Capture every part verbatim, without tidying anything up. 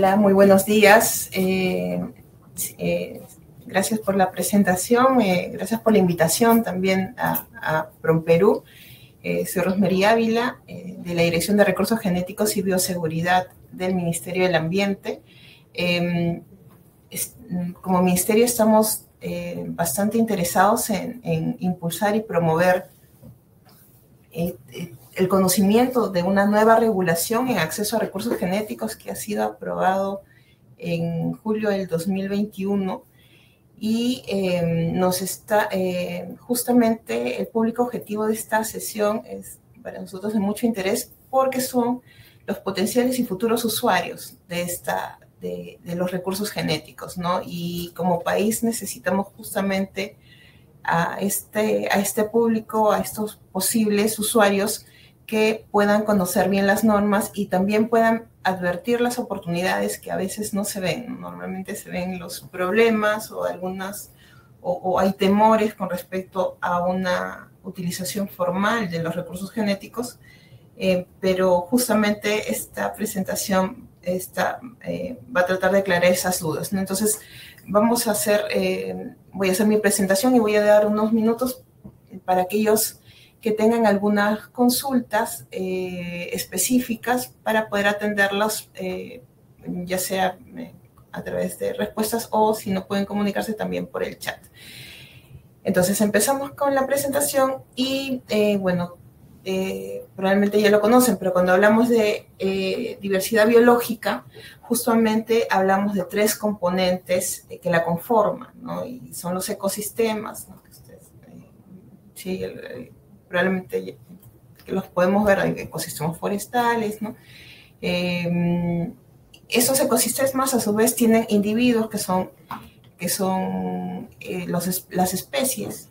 Hola, muy buenos días. Eh, eh, gracias por la presentación, eh, gracias por la invitación también a, a PromPerú. Eh, soy Rosemary Ávila, eh, de la Dirección de Recursos Genéticos y Bioseguridad del Ministerio del Ambiente. Eh, es, como ministerio estamos eh, bastante interesados en, en impulsar y promover eh, eh, el conocimiento de una nueva regulación en acceso a recursos genéticos que ha sido aprobado en julio del dos mil veintiuno y eh, nos está, eh, justamente el público objetivo de esta sesión es para nosotros de mucho interés porque son los potenciales y futuros usuarios de, esta, de, de los recursos genéticos, ¿no? Y como país necesitamos justamente a este, a este público, a estos posibles usuarios que puedan conocer bien las normas y también puedan advertir las oportunidades que a veces no se ven. Normalmente se ven los problemas o algunas, o, o hay temores con respecto a una utilización formal de los recursos genéticos, eh, pero justamente esta presentación esta, eh, va a tratar de aclarar esas dudas, ¿no? Entonces, vamos a hacer, eh, voy a hacer mi presentación y voy a dar unos minutos para aquellos que tengan algunas consultas eh, específicas para poder atenderlos, eh, ya sea eh, a través de respuestas o si no pueden comunicarse también por el chat. Entonces empezamos con la presentación y eh, bueno, eh, probablemente ya lo conocen, pero cuando hablamos de eh, diversidad biológica, justamente hablamos de tres componentes eh, que la conforman, ¿no? Y son los ecosistemas, ¿no? Que ustedes, eh, sí, el, el, probablemente que los podemos ver, hay ecosistemas forestales, ¿no? Eh, esos ecosistemas a su vez tienen individuos que son, que son eh, los, las especies,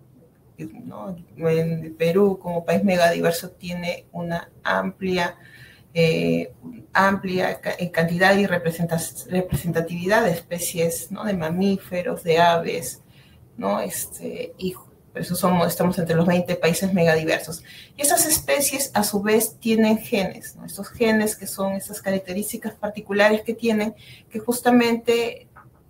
¿no? En Perú, como país megadiverso, tiene una amplia, eh, amplia cantidad y representatividad de especies, ¿no? De mamíferos, de aves, ¿no? Este, y por eso somos, estamos entre los veinte países megadiversos. Y esas especies, a su vez, tienen genes, ¿no? Estos genes que son esas características particulares que tienen, que justamente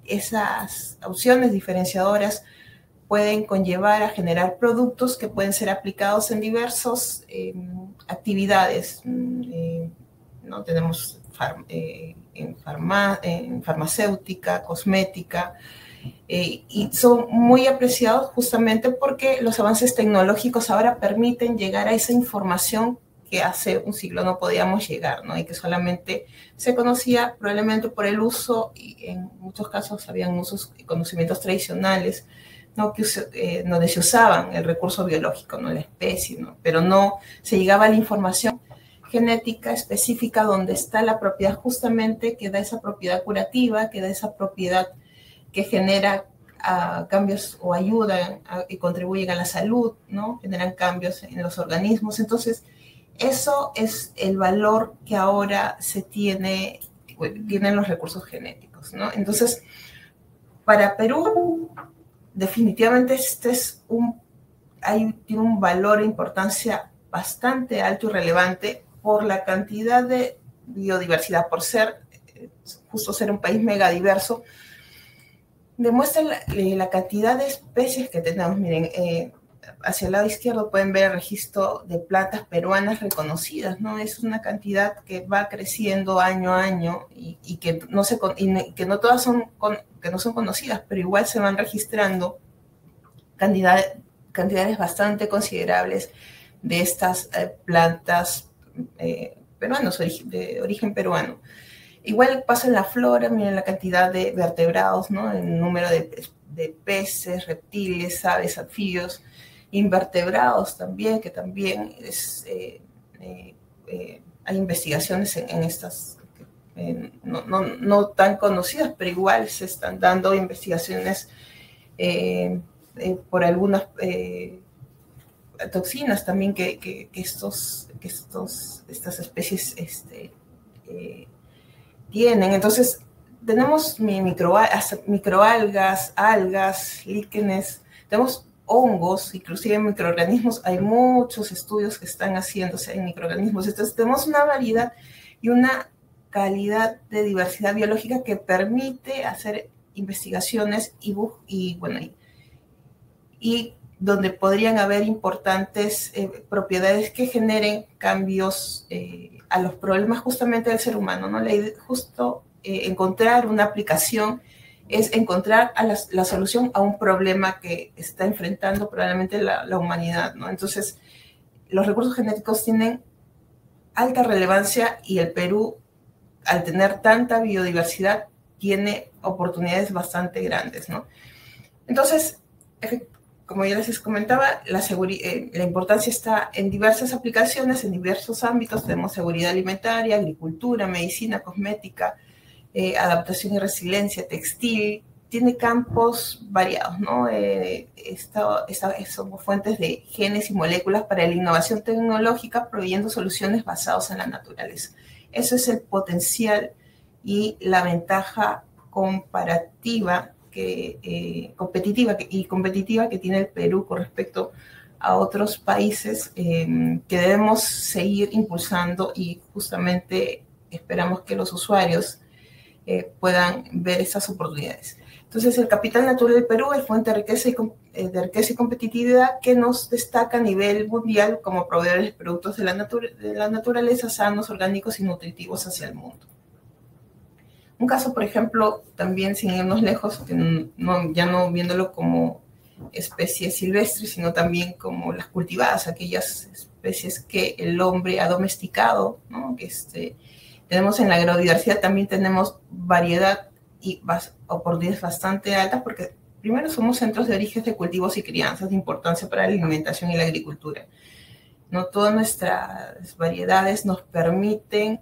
esas opciones diferenciadoras pueden conllevar a generar productos que pueden ser aplicados en diversas eh, actividades. Eh, ¿no? Tenemos far, eh, en, farma, en farmacéutica, cosmética, eh, y son muy apreciados justamente porque los avances tecnológicos ahora permiten llegar a esa información que hace un siglo no podíamos llegar, ¿no? Y que solamente se conocía probablemente por el uso, y en muchos casos habían usos y conocimientos tradicionales, ¿no? Que eh, donde se usaban el recurso biológico, ¿no? La especie, ¿no? Pero no se llegaba a la información genética específica donde está la propiedad justamente que da esa propiedad curativa, que da esa propiedad que genera uh, cambios o ayuda a, y contribuyen a la salud, ¿no? Generan cambios en los organismos. Entonces, eso es el valor que ahora se tiene, tienen los recursos genéticos, ¿no? Entonces, para Perú, definitivamente este es un, hay, tiene un valor e importancia bastante alto y relevante por la cantidad de biodiversidad, por ser, justo ser un país megadiverso, demuestra la, la cantidad de especies que tenemos. Miren, eh, hacia el lado izquierdo pueden ver el registro de plantas peruanas reconocidas, ¿no? Es una cantidad que va creciendo año a año y, y, que, no se, y que no todas son, con, que no son conocidas, pero igual se van registrando cantidad, cantidades bastante considerables de estas eh, plantas eh, peruanas, de origen peruano. Igual pasa en la flora, miren la cantidad de vertebrados, ¿no? El número de, de peces, reptiles, aves, anfibios, invertebrados también, que también es, eh, eh, eh, hay investigaciones en, en estas, eh, no, no, no tan conocidas, pero igual se están dando investigaciones eh, eh, por algunas eh, toxinas también que, que, que, estos, que estos, estas especies este, eh, tienen. Entonces, tenemos micro, microalgas, algas, líquenes, tenemos hongos, inclusive microorganismos. Hay muchos estudios que están haciéndose en microorganismos. Entonces, tenemos una variedad y una calidad de diversidad biológica que permite hacer investigaciones y, y bueno, y, y donde podrían haber importantes eh, propiedades que generen cambios eh, a los problemas justamente del ser humano, ¿no? La idea, justo eh, encontrar una aplicación es encontrar a la, la solución a un problema que está enfrentando probablemente la, la humanidad, ¿no? Entonces, los recursos genéticos tienen alta relevancia y el Perú, al tener tanta biodiversidad, tiene oportunidades bastante grandes, ¿no? Entonces, como ya les comentaba, la, eh, la importancia está en diversas aplicaciones, en diversos ámbitos. Tenemos seguridad alimentaria, agricultura, medicina, cosmética, eh, adaptación y resiliencia, textil. Tiene campos variados, ¿no? Eh, esta, esta, somos fuentes de genes y moléculas para la innovación tecnológica, proveyendo soluciones basadas en la naturaleza. Eso es el potencial y la ventaja comparativa Que, eh, competitiva que, y competitiva que tiene el Perú con respecto a otros países eh, que debemos seguir impulsando, y justamente esperamos que los usuarios eh, puedan ver esas oportunidades. Entonces, el capital natural del Perú es fuente de riqueza y, eh, de riqueza y competitividad que nos destaca a nivel mundial como proveedores de productos de la, natura, de la naturaleza sanos, orgánicos y nutritivos hacia el mundo. Un caso, por ejemplo, también sin irnos lejos, que no, ya no viéndolo como especies silvestres, sino también como las cultivadas, aquellas especies que el hombre ha domesticado, ¿no? Que este, tenemos en la agrodiversidad, también tenemos variedad y bas, oportunidades bastante altas, porque primero somos centros de origen de cultivos y crianzas de importancia para la alimentación y la agricultura, ¿no? Todas nuestras variedades nos permiten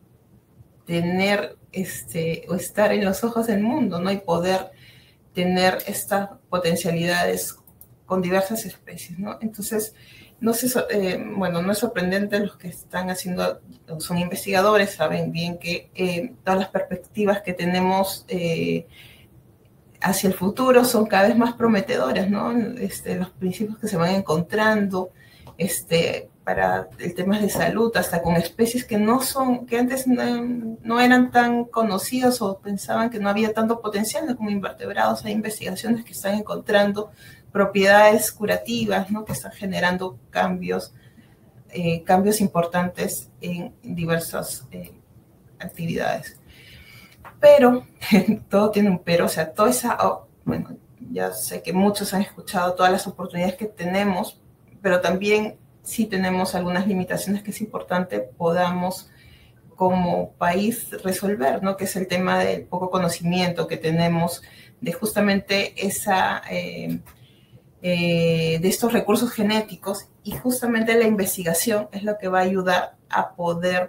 tener este, o estar en los ojos del mundo, ¿no? Y poder tener estas potencialidades con diversas especies, ¿no? Entonces, no sé, eh, bueno, no es sorprendente, los que están haciendo, son investigadores, saben bien que eh, todas las perspectivas que tenemos eh, hacia el futuro son cada vez más prometedoras, ¿no? Este, los principios que se van encontrando, este, para el tema de salud, hasta con especies que no son, que antes no, no eran tan conocidas o pensaban que no había tanto potencial, ¿no? Como invertebrados. Hay investigaciones que están encontrando propiedades curativas, ¿no? Que están generando cambios, eh, cambios importantes en diversas eh, actividades. Pero, todo tiene un pero, o sea, toda esa, oh, bueno, ya sé que muchos han escuchado todas las oportunidades que tenemos, pero también sí tenemos algunas limitaciones que es importante podamos como país resolver, ¿no? Que es el tema del poco conocimiento que tenemos de justamente esa, eh, eh, de estos recursos genéticos, y justamente la investigación es lo que va a ayudar a poder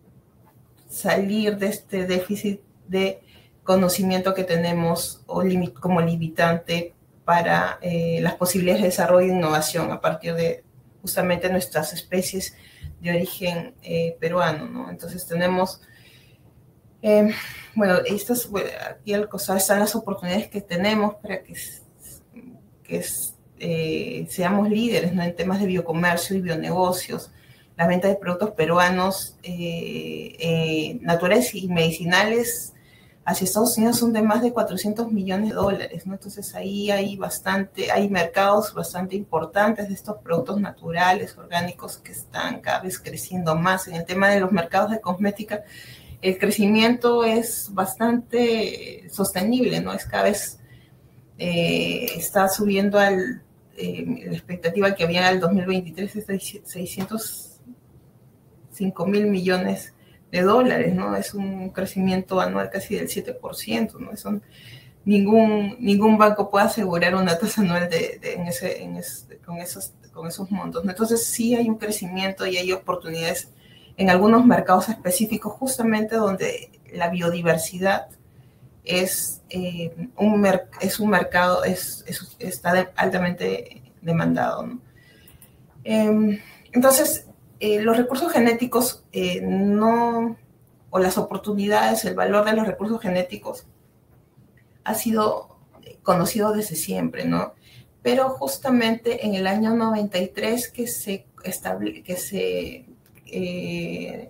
salir de este déficit de conocimiento que tenemos o limit, como limitante para eh, las posibilidades de desarrollo e innovación a partir de justamente nuestras especies de origen eh, peruano, ¿no? Entonces tenemos, eh, bueno, estas, bueno, aquí al costado están las oportunidades que tenemos para que, que eh, seamos líderes, ¿no? En temas de biocomercio y bionegocios, la venta de productos peruanos eh, eh, naturales y medicinales hacia Estados Unidos son de más de cuatrocientos millones de dólares, ¿no? Entonces ahí hay bastante, hay mercados bastante importantes de estos productos naturales, orgánicos, que están cada vez creciendo más. En el tema de los mercados de cosmética, el crecimiento es bastante sostenible, ¿no? Es cada vez, eh, está subiendo al, eh, la expectativa que había al dos mil veintitrés es de seiscientos cinco mil millones de dólares, ¿no? Es un crecimiento anual casi del siete por ciento, ¿no? Eso, ningún, ningún banco puede asegurar una tasa anual de, de, en ese, en ese, con, esos, con esos montos, ¿no? Entonces sí hay un crecimiento y hay oportunidades en algunos mercados específicos, justamente donde la biodiversidad es, eh, un, mer es un mercado, es, es, está de, altamente demandado, ¿no? Eh, entonces, Eh, los recursos genéticos eh, no, o las oportunidades, el valor de los recursos genéticos ha sido conocido desde siempre, ¿no? Pero justamente en el año noventa y tres que se, estable, que se eh,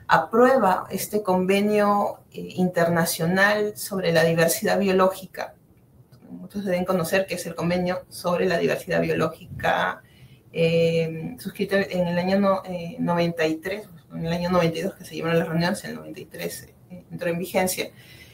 aprueba este convenio eh, internacional sobre la diversidad biológica. Muchos deben conocer que es el convenio sobre la diversidad biológica eh, suscrito en el año no, eh, noventa y tres, en el año noventa y dos que se llevaron las reuniones, en el noventa y tres eh, entró en vigencia.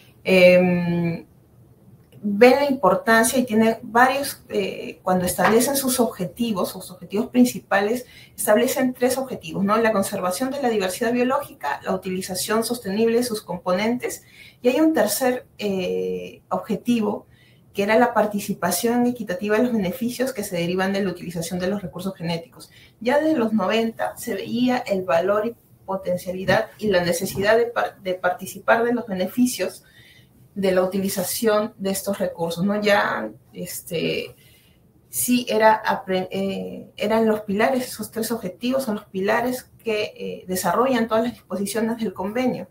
Eh, ven la importancia y tienen varios, eh, cuando establecen sus objetivos, sus objetivos principales, establecen tres objetivos, ¿no? La conservación de la diversidad biológica, la utilización sostenible de sus componentes, y hay un tercer eh, objetivo, que era la participación equitativa de los beneficios que se derivan de la utilización de los recursos genéticos. Ya desde los noventa se veía el valor y potencialidad y la necesidad de, de participar de los beneficios de la utilización de estos recursos, ¿no? Ya, este, sí, era, eh, eran los pilares, esos tres objetivos son los pilares que eh, desarrollan todas las disposiciones del convenio.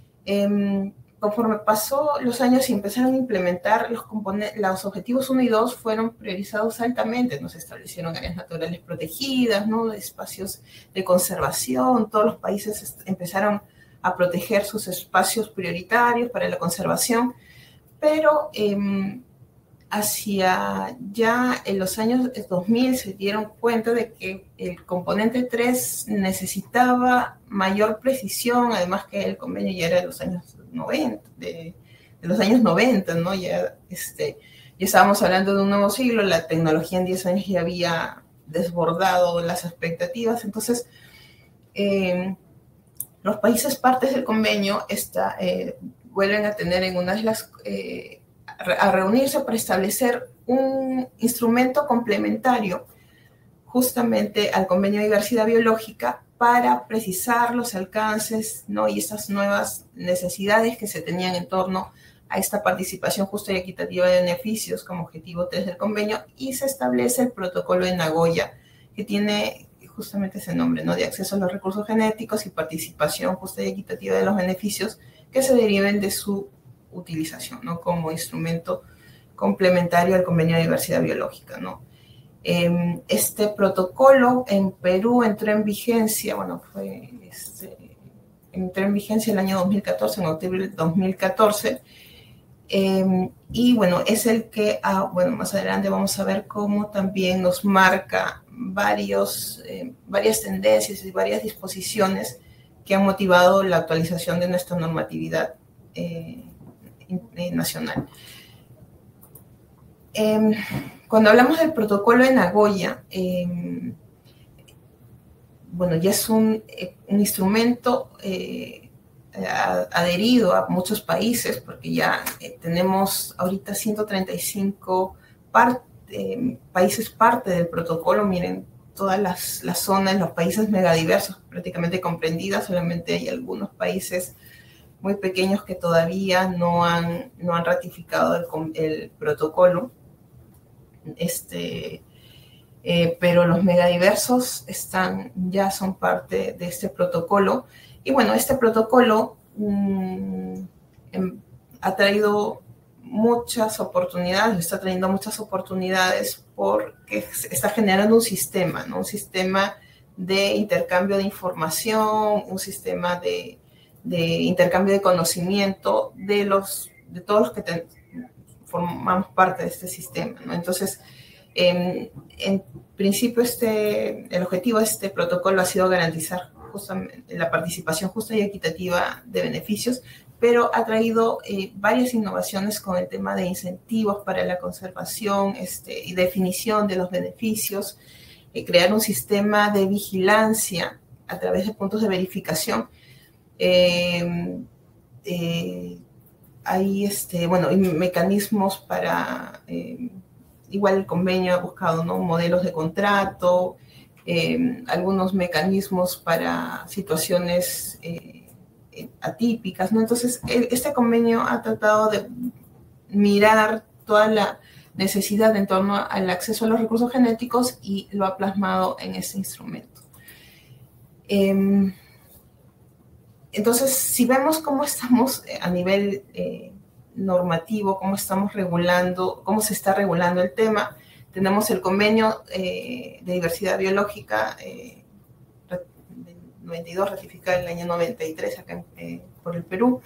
Eh, conforme pasó los años y empezaron a implementar los componentes, los objetivos uno y dos fueron priorizados altamente, nos establecieron áreas naturales protegidas, ¿no? Espacios de conservación, todos los países empezaron a proteger sus espacios prioritarios para la conservación, pero eh, hacia ya en los años dos mil se dieron cuenta de que el componente tres necesitaba mayor precisión, además que el convenio ya era de los años noventa, de, de los años noventa, ¿no? Ya, este, ya estábamos hablando de un nuevo siglo, la tecnología en diez años ya había desbordado las expectativas, entonces eh, los países partes del convenio está, eh, vuelven a tener en una de las, eh, a reunirse para establecer un instrumento complementario justamente al convenio de diversidad biológica para precisar los alcances, ¿no? Y estas nuevas necesidades que se tenían en torno a esta participación justa y equitativa de beneficios como objetivo tres del convenio, y se establece el protocolo de Nagoya, que tiene justamente ese nombre, ¿no? De acceso a los recursos genéticos y participación justa y equitativa de los beneficios que se deriven de su utilización, ¿no? Como instrumento complementario al convenio de diversidad biológica, ¿no? Eh, este protocolo en Perú entró en vigencia, bueno, fue, este, entró en vigencia el año dos mil catorce, en octubre del dos mil catorce, eh, y bueno, es el que, ah, bueno, más adelante vamos a ver cómo también nos marca varios, eh, varias tendencias y varias disposiciones que han motivado la actualización de nuestra normatividad eh, eh, nacional. Eh, cuando hablamos del protocolo de Nagoya, eh, bueno, ya es un, un instrumento eh, adherido a muchos países, porque ya eh, tenemos ahorita ciento treinta y cinco part, eh, países parte del protocolo. Miren, todas las, las zonas, los países megadiversos prácticamente comprendidas, solamente hay algunos países muy pequeños que todavía no han, no han ratificado el, el protocolo. Este, eh, pero los megadiversos están, ya son parte de este protocolo. Y bueno, este protocolo mmm, em, ha traído muchas oportunidades, está trayendo muchas oportunidades porque está generando un sistema, ¿no? Un sistema de intercambio de información, un sistema de, de intercambio de conocimiento de, los, de todos los que te, formamos parte de este sistema, ¿no? Entonces, en, en principio, este, el objetivo de este protocolo ha sido garantizar justamente la participación justa y equitativa de beneficios, pero ha traído eh, varias innovaciones con el tema de incentivos para la conservación este, y definición de los beneficios, eh, crear un sistema de vigilancia a través de puntos de verificación. Eh, eh, hay este, bueno, mecanismos para, eh, igual el convenio ha buscado, ¿no? Modelos de contrato, eh, algunos mecanismos para situaciones eh, atípicas, ¿no? Entonces, este convenio ha tratado de mirar toda la necesidad en torno al acceso a los recursos genéticos y lo ha plasmado en este instrumento. Eh, entonces, si vemos cómo estamos a nivel eh, normativo, cómo estamos regulando, cómo se está regulando el tema, tenemos el convenio eh, de diversidad biológica eh, noventa y dos, ratificada en el año noventa y tres acá eh, por el Perú.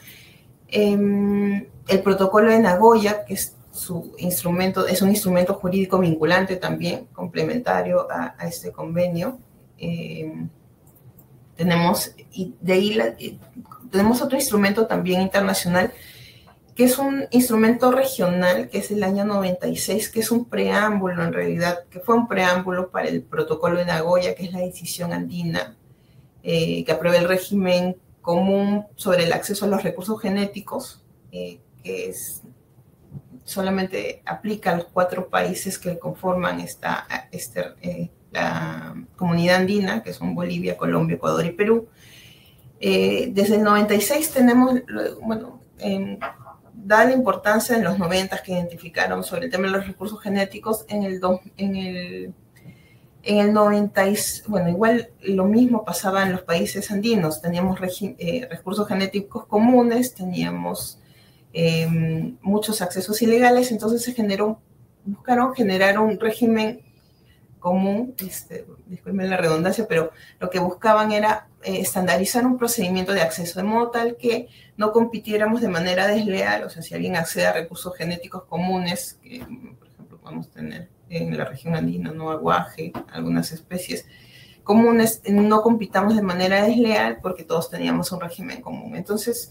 Eh, el protocolo de Nagoya, que es su instrumento, es un instrumento jurídico vinculante también, complementario a, a este convenio. Eh, tenemos, y de ahí la, eh, tenemos otro instrumento también internacional, que es un instrumento regional, que es el año noventa y seis, que es un preámbulo en realidad, que fue un preámbulo para el protocolo de Nagoya, que es la decisión andina, eh, que aprueba el régimen común sobre el acceso a los recursos genéticos, eh, que es, solamente aplica a los cuatro países que conforman esta, este, eh, la comunidad andina, que son Bolivia, Colombia, Ecuador y Perú. Eh, desde el noventa y seis tenemos, bueno, eh, da la importancia en los noventa que identificaron sobre el tema de los recursos genéticos. En el, do, en el, en el noventa, bueno, igual lo mismo pasaba en los países andinos. Teníamos regi, eh, recursos genéticos comunes, teníamos eh, muchos accesos ilegales, entonces se generó, buscaron generar un régimen común, este, disculpen la redundancia, pero lo que buscaban era eh, estandarizar un procedimiento de acceso, de modo tal que no compitiéramos de manera desleal. O sea, si alguien accede a recursos genéticos comunes, que por ejemplo podemos tener en la región andina, ¿no? Aguaje, algunas especies comunes, no compitamos de manera desleal porque todos teníamos un régimen común. Entonces,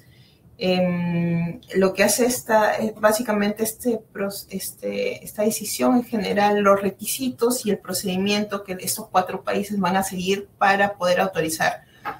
Eh, lo que hace esta, básicamente este, este, esta decisión en general, los requisitos y el procedimiento que estos cuatro países van a seguir para poder autorizar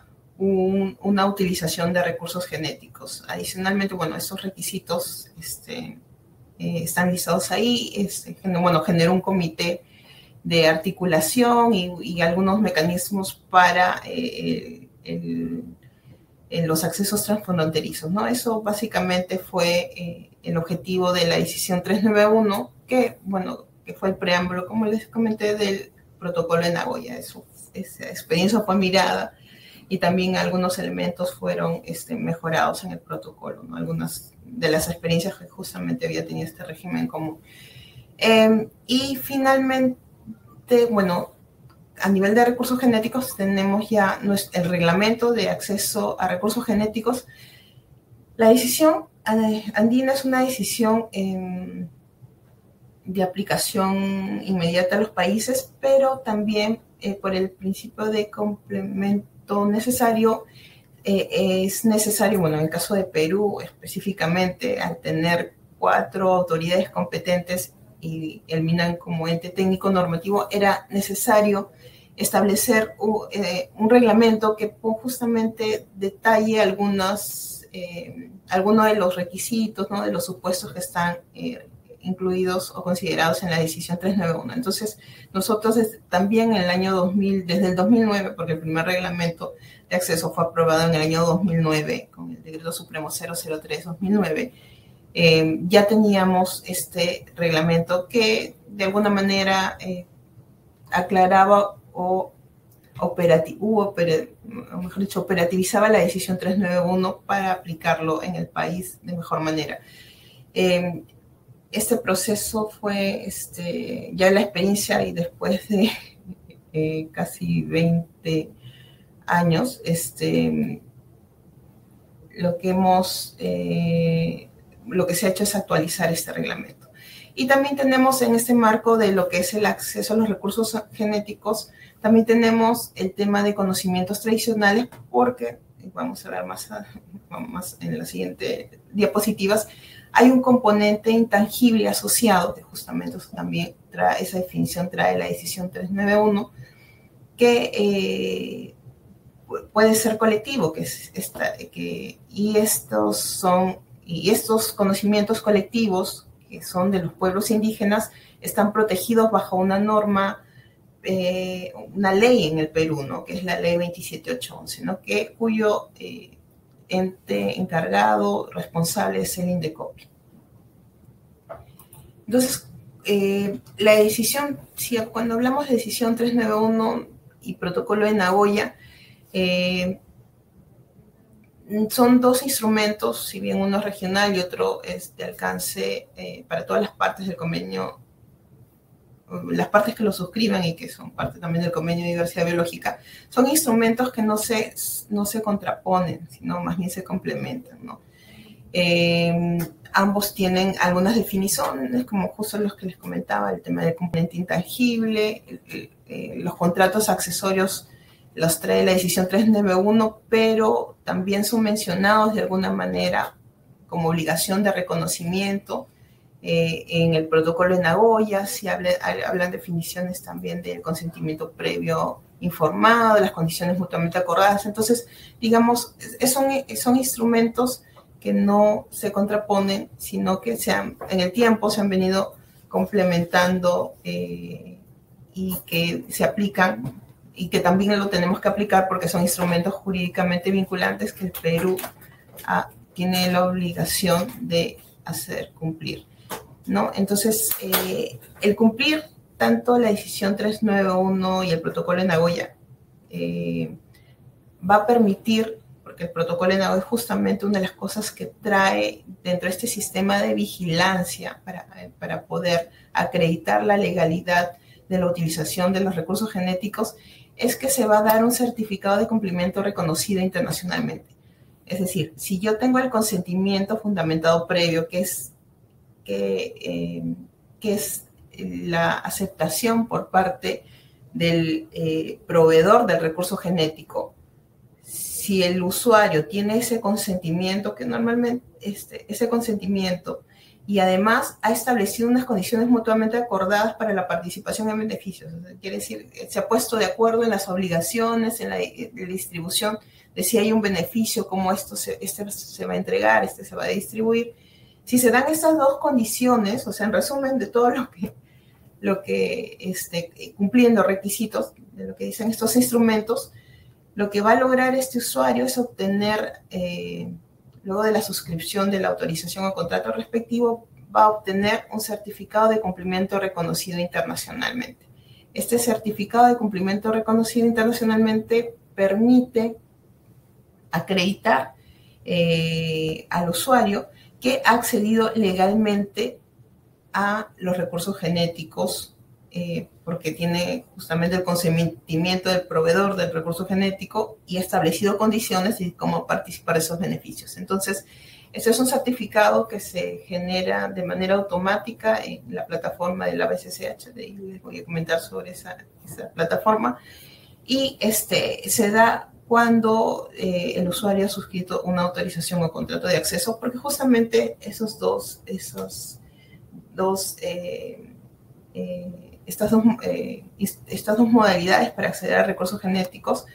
un, una utilización de recursos genéticos. Adicionalmente, bueno, estos requisitos este, eh, están listados ahí. Este, bueno, generó un comité de articulación y, y algunos mecanismos para eh, el en los accesos transfronterizos, ¿no? Eso básicamente fue eh, el objetivo de la decisión trescientos noventa y uno, que, bueno, que fue el preámbulo, como les comenté, del protocolo de Nagoya. Eso, esa experiencia fue mirada y también algunos elementos fueron este, mejorados en el protocolo, ¿no? Algunas de las experiencias que justamente había tenido este régimen común. Eh, y finalmente, bueno, a nivel de recursos genéticos tenemos ya el reglamento de acceso a recursos genéticos. La decisión andina es una decisión eh, de aplicación inmediata a los países, pero también eh, por el principio de complemento necesario, eh, es necesario, bueno, en el caso de Perú específicamente, al tener cuatro autoridades competentes y el MINAN como ente técnico normativo, era necesario establecer un, eh, un reglamento que justamente detalle algunos, eh, algunos de los requisitos, ¿no? De los supuestos que están eh, incluidos o considerados en la decisión trescientos noventa y uno. Entonces, nosotros también en el año dos mil, desde el dos mil nueve, porque el primer reglamento de acceso fue aprobado en el año dos mil nueve, con el Decreto Supremo cero cero tres dos mil nueve, eh, ya teníamos este reglamento que de alguna manera eh, aclaraba o operativo, oper, o mejor dicho, operativizaba la decisión trescientos noventa y uno para aplicarlo en el país de mejor manera. Eh, este proceso fue este, ya la experiencia, y después de eh, casi veinte años, este, lo que hemos, eh, lo que se ha hecho es actualizar este reglamento. Y también tenemos en este marco de lo que es el acceso a los recursos genéticos, también tenemos el tema de conocimientos tradicionales, porque, vamos a ver más, más en las siguientes diapositivas, hay un componente intangible asociado, que justamente eso también trae, esa definición trae la decisión trescientos noventa y uno, que eh, puede ser colectivo, que es esta, que, y estos son, y estos conocimientos colectivos, que son de los pueblos indígenas, están protegidos bajo una norma, eh, una ley en el Perú, ¿no? Que es la ley veintisiete mil ochocientos once, ¿no? Que, cuyo eh, ente encargado, responsable es el INDECOPI. Entonces, eh, la decisión, si cuando hablamos de decisión trescientos noventa y uno y protocolo de Nagoya, eh, son dos instrumentos, si bien uno es regional y otro es de alcance eh, para todas las partes del convenio las partes que lo suscriban y que son parte también del convenio de diversidad biológica, son instrumentos que no se, no se contraponen, sino más bien se complementan, ¿no? Eh, ambos tienen algunas definiciones, como justo los que les comentaba, el tema del componente intangible, el, el, eh, los contratos accesorios los trae la decisión trescientos noventa y uno, pero también son mencionados de alguna manera como obligación de reconocimiento. Eh, en el protocolo de Nagoya se habla, hablan definiciones también del consentimiento previo informado, de las condiciones mutuamente acordadas. Entonces, digamos, son, son instrumentos que no se contraponen, sino que se han, en el tiempo se han venido complementando eh, y que se aplican y que también lo tenemos que aplicar porque son instrumentos jurídicamente vinculantes que el Perú ah, tiene la obligación de hacer cumplir, ¿no? Entonces, eh, el cumplir tanto la decisión trescientos noventa y uno y el protocolo de Nagoya eh, va a permitir, porque el protocolo de Nagoya es justamente una de las cosas que trae dentro de este sistema de vigilancia para, para poder acreditar la legalidad de la utilización de los recursos genéticos, es que se va a dar un certificado de cumplimiento reconocido internacionalmente. Es decir, si yo tengo el consentimiento fundamentado previo, que es, que, eh, que es la aceptación por parte del eh, proveedor del recurso genético, si el usuario tiene ese consentimiento, que normalmente este, ese consentimiento, y además ha establecido unas condiciones mutuamente acordadas para la participación en beneficios. O sea, quiere decir, se ha puesto de acuerdo en las obligaciones, en la, en la distribución, de si hay un beneficio, cómo esto se, este se va a entregar, este se va a distribuir. Si se dan estas dos condiciones, o sea, en resumen de todo lo que, lo que este, cumpliendo requisitos de lo que dicen estos instrumentos, lo que va a lograr este usuario es obtener... Eh, luego de la suscripción de la autorización o contrato respectivo, va a obtener un certificado de cumplimiento reconocido internacionalmente. Este certificado de cumplimiento reconocido internacionalmente permite acreditar eh, al usuario que ha accedido legalmente a los recursos genéticos eh, porque tiene justamente el consentimiento del proveedor del recurso genético y ha establecido condiciones de cómo participar de esos beneficios. Entonces, este es un certificado que se genera de manera automática en la plataforma de la B C C H, de ahí les voy a comentar sobre esa, esa plataforma, y este, se da cuando eh, el usuario ha suscrito una autorización o contrato de acceso, porque justamente esos dos, esos dos eh, eh, Estas dos, eh, estas dos modalidades para acceder a recursos genéticos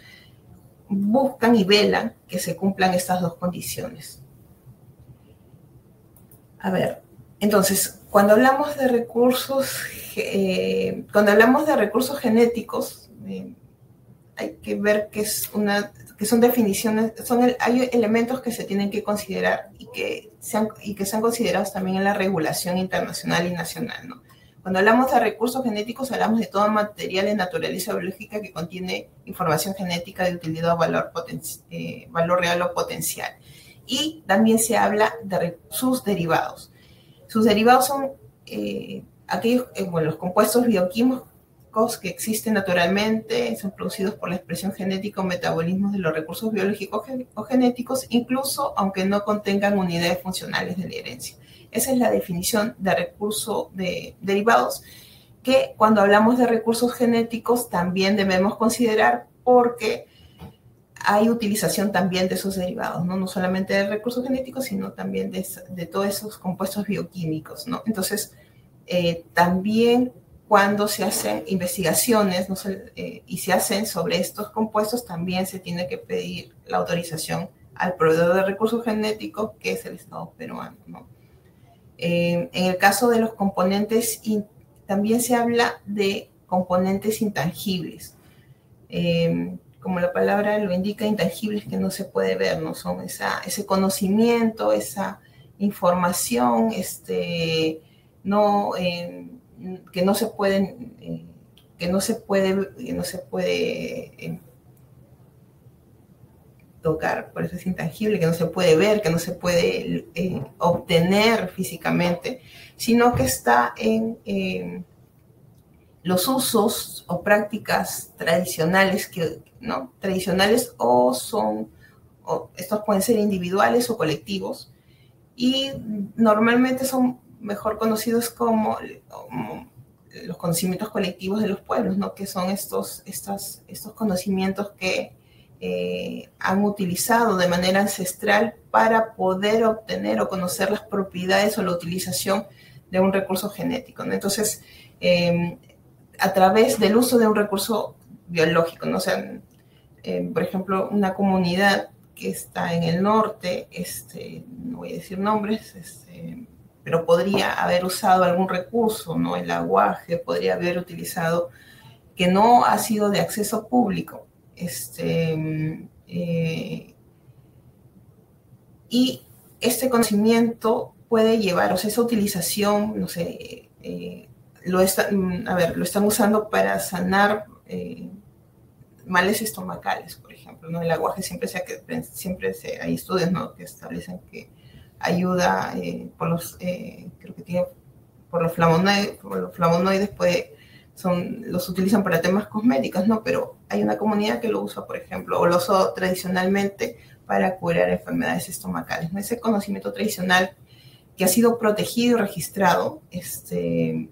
buscan y velan que se cumplan estas dos condiciones. A ver, entonces, cuando hablamos de recursos, eh, cuando hablamos de recursos genéticos, eh, hay que ver que, es una, que son definiciones, son el, hay elementos que se tienen que considerar y que, sean, y que sean considerados también en la regulación internacional y nacional, ¿no? Cuando hablamos de recursos genéticos, hablamos de todo material de naturaleza biológica que contiene información genética de utilidad o valor, eh, valor real o potencial. Y también se habla de sus derivados. Sus derivados son eh, aquellos, eh, bueno, los compuestos bioquímicos que existen naturalmente, son producidos por la expresión genética o metabolismos de los recursos biológicos o genéticos, incluso aunque no contengan unidades funcionales de la herencia. Esa es la definición de recurso de derivados, que cuando hablamos de recursos genéticos también debemos considerar porque hay utilización también de esos derivados, ¿no? No solamente de recursos genéticos, sino también de, de todos esos compuestos bioquímicos, ¿no? Entonces, eh, también cuando se hacen investigaciones, ¿no? se, eh, y se hacen sobre estos compuestos, también se tiene que pedir la autorización al proveedor de recursos genéticos, que es el Estado peruano, ¿no? Eh, en el caso de los componentes, in, también se habla de componentes intangibles. Eh, como la palabra lo indica, intangibles que no se puede ver, ¿no? Son esa, ese conocimiento, esa información, este, no, eh, que no se pueden, eh, que no se puede, que no se puede eh, tocar, por eso es intangible, que no se puede ver, que no se puede eh, obtener físicamente, sino que está en, eh, los usos o prácticas tradicionales, que, ¿no? tradicionales o son, o estos pueden ser individuales o colectivos, y normalmente son mejor conocidos como, como los conocimientos colectivos de los pueblos, ¿no? que son estos, estos, estos conocimientos que eh, han utilizado de manera ancestral para poder obtener o conocer las propiedades o la utilización de un recurso genético, ¿no? Entonces, eh, a través del uso de un recurso biológico, ¿no? O sea, eh, por ejemplo, una comunidad que está en el norte, este, no voy a decir nombres, este, pero podría haber usado algún recurso, ¿no? El aguaje podría haber utilizado, que no ha sido de acceso público, este, eh, y este conocimiento puede llevar, o sea, esa utilización, no sé, eh, lo, está, a ver, lo están usando para sanar eh, males estomacales, por ejemplo, ¿no? El aguaje siempre se, siempre se hay estudios, ¿no? que establecen que ayuda eh, por los, eh, creo que tiene, por los flavonoides, por los flavonoides puede, son, los utilizan para temas cosméticos, ¿no? Pero hay una comunidad que lo usa, por ejemplo, o lo usó tradicionalmente para curar enfermedades estomacales, ¿no? Ese conocimiento tradicional que ha sido protegido y registrado, este,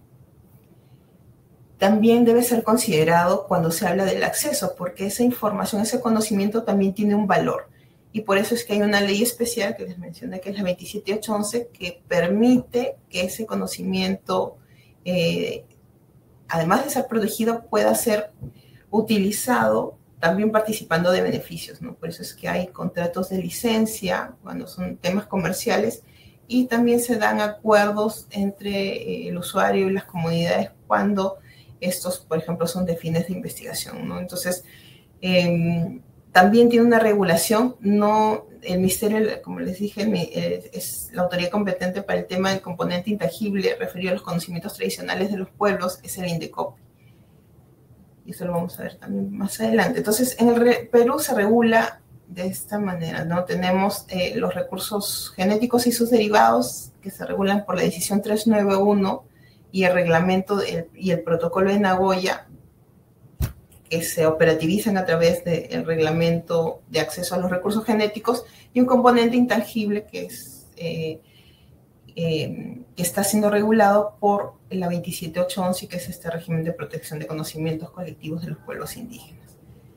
también debe ser considerado cuando se habla del acceso, porque esa información, ese conocimiento también tiene un valor. Y por eso es que hay una ley especial que les mencioné, que es la veintisiete mil ochocientos once, que permite que ese conocimiento, eh, además de ser protegido, pueda ser utilizado también participando de beneficios, ¿no? Por eso es que hay contratos de licencia cuando son temas comerciales, y también se dan acuerdos entre eh, el usuario y las comunidades cuando estos, por ejemplo, son de fines de investigación, ¿no? Entonces, eh, también tiene una regulación, no, el Ministerio, como les dije, es la autoridad competente para el tema del componente intangible referido a los conocimientos tradicionales de los pueblos, es el INDECOPI. Y eso lo vamos a ver también más adelante. Entonces, en el Perú se regula de esta manera, ¿no? Tenemos eh, los recursos genéticos y sus derivados, que se regulan por la decisión trescientos noventa y uno y el reglamento de, y el protocolo de Nagoya, que se operativizan a través del reglamento de acceso a los recursos genéticos, y un componente intangible que, es, eh, eh, que está siendo regulado por la veintisiete mil ochocientos once, que es este régimen de protección de conocimientos colectivos de los pueblos indígenas.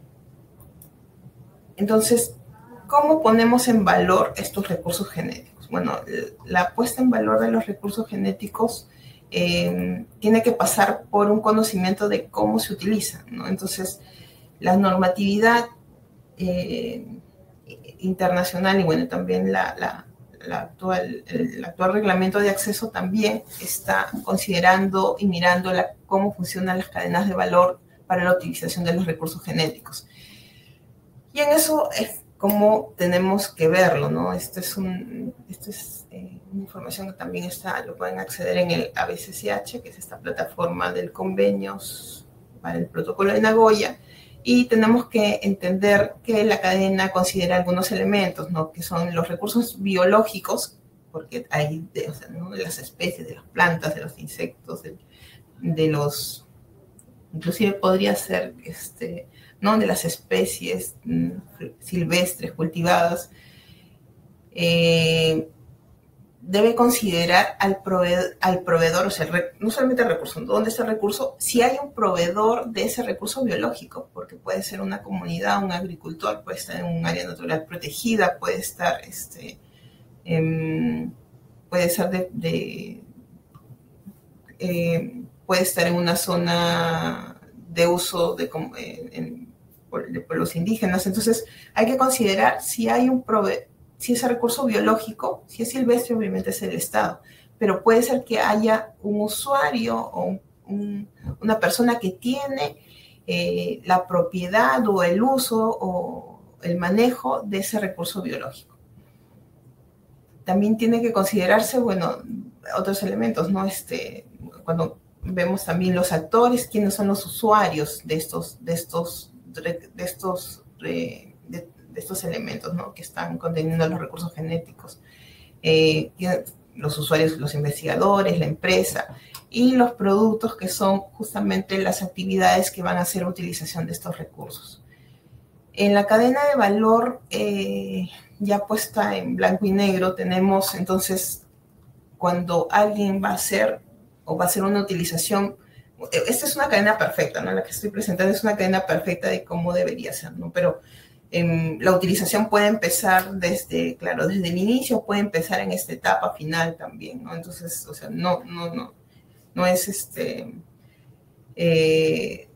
Entonces, ¿cómo ponemos en valor estos recursos genéticos? Bueno, la puesta en valor de los recursos genéticos eh, tiene que pasar por un conocimiento de cómo se utilizan, ¿no? Entonces, la normatividad eh, internacional y, bueno, también la, la, la actual, el actual reglamento de acceso también está considerando y mirando la, cómo funcionan las cadenas de valor para la utilización de los recursos genéticos. Y en eso es como tenemos que verlo, ¿no? Esto es, un, esto es eh, una información que también está, lo pueden acceder en el A B C C H, que es esta plataforma del convenios para el protocolo de Nagoya, y tenemos que entender que la cadena considera algunos elementos, ¿no? Que son los recursos biológicos, porque hay de, o sea, ¿no? de las especies, de las plantas, de los insectos, de, de los, inclusive podría ser, este, ¿no? de las especies mm, silvestres cultivadas, eh, debe considerar al proveedor, al proveedor, o sea, no solamente el recurso, ¿dónde está el recurso? Si hay un proveedor de ese recurso biológico, porque puede ser una comunidad, un agricultor, puede estar en un área natural protegida, puede estar, este, eh, puede ser de, de eh, puede estar en una zona de uso de, eh, en, de pueblos indígenas. Entonces, hay que considerar si hay un proveedor, si ese recurso biológico, si es silvestre, obviamente es el Estado, pero puede ser que haya un usuario o un, un, una persona que tiene eh, la propiedad o el uso o el manejo de ese recurso biológico. También tiene que considerarse, bueno, otros elementos, ¿no? Este, cuando vemos también los actores, quiénes son los usuarios de estos, de estos, de estos, de, de, de estos elementos, ¿no? Que están conteniendo los recursos genéticos. Eh, los usuarios, los investigadores, la empresa, y los productos que son justamente las actividades que van a hacer utilización de estos recursos. En la cadena de valor, eh, ya puesta en blanco y negro, tenemos entonces cuando alguien va a hacer o va a hacer una utilización. Esta es una cadena perfecta, ¿no? La que estoy presentando es una cadena perfecta de cómo debería ser, ¿no? Pero eh, la utilización puede empezar desde, claro, desde el inicio, puede empezar en esta etapa final también, ¿no? Entonces, o sea, no, no, no, no es este, eh,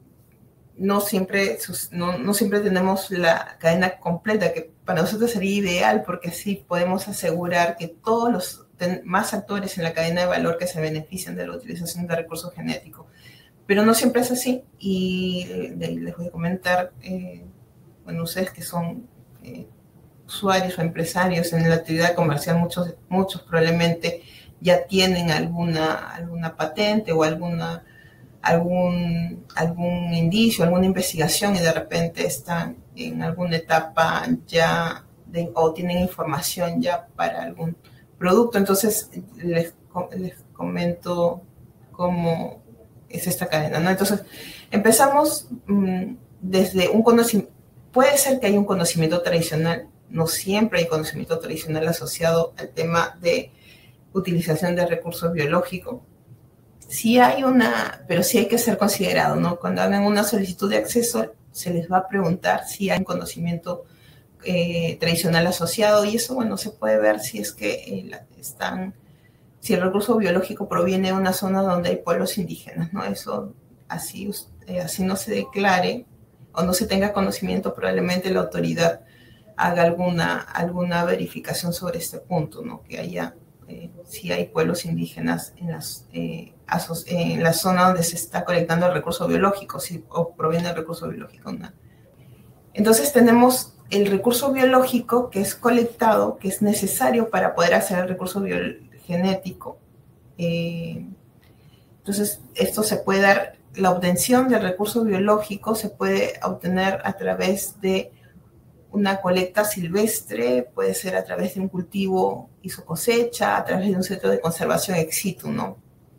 no siempre, no, no siempre tenemos la cadena completa, que para nosotros sería ideal, porque así podemos asegurar que todos los más actores en la cadena de valor que se benefician de la utilización de recursos genéticos. Pero no siempre es así, y les voy a comentar, eh, bueno, ustedes que son eh, usuarios o empresarios en la actividad comercial, muchos, muchos probablemente ya tienen alguna, alguna patente o alguna, algún, algún indicio, alguna investigación, y de repente están en alguna etapa ya de, o tienen información ya para algún producto. Entonces les, les comento cómo es esta cadena, ¿no? Entonces empezamos mmm, desde un conocimiento. Puede ser que haya un conocimiento tradicional, no siempre hay conocimiento tradicional asociado al tema de utilización de recursos biológicos. Sí hay una, pero sí hay que ser considerado, ¿no? Cuando hagan una solicitud de acceso, se les va a preguntar si hay un conocimiento eh, tradicional asociado, y eso, bueno, se puede ver si es que eh, están, si el recurso biológico proviene de una zona donde hay pueblos indígenas, ¿no? Eso, así, eh, así no se declare o no se tenga conocimiento, probablemente la autoridad haga alguna, alguna verificación sobre este punto, ¿no? Que haya, eh, si hay pueblos indígenas en, las, eh, aso- en la zona donde se está colectando el recurso biológico, si o proviene del recurso biológico, ¿no? Entonces tenemos el recurso biológico que es colectado, que es necesario para poder hacer el recurso genético. Eh, entonces, esto se puede dar, la obtención del recurso biológico se puede obtener a través de una colecta silvestre, puede ser a través de un cultivo hizo cosecha, a través de un centro de conservación ex situ, ¿no?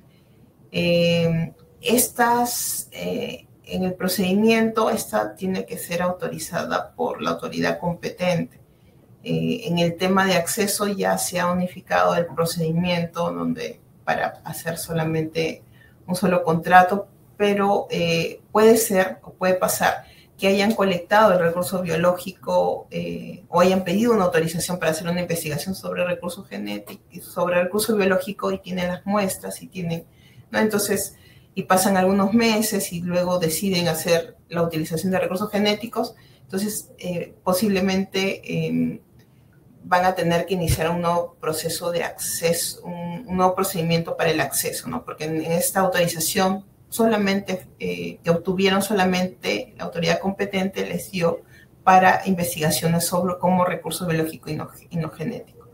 Eh, estas, eh, en el procedimiento, esta tiene que ser autorizada por la autoridad competente. Eh, en el tema de acceso ya se ha unificado el procedimiento donde para hacer solamente un solo contrato, pero eh, puede ser o puede pasar que hayan colectado el recurso biológico eh, o hayan pedido una autorización para hacer una investigación sobre recursos genéticos, sobre el recurso biológico, y tienen las muestras y tienen, ¿no? Entonces, y pasan algunos meses y luego deciden hacer la utilización de recursos genéticos, entonces eh, posiblemente eh, van a tener que iniciar un nuevo proceso de acceso, un, un nuevo procedimiento para el acceso, ¿no? Porque en, en esta autorización solamente, eh, que obtuvieron solamente la autoridad competente les dio para investigaciones sobre como recurso biológico y no, y no genético.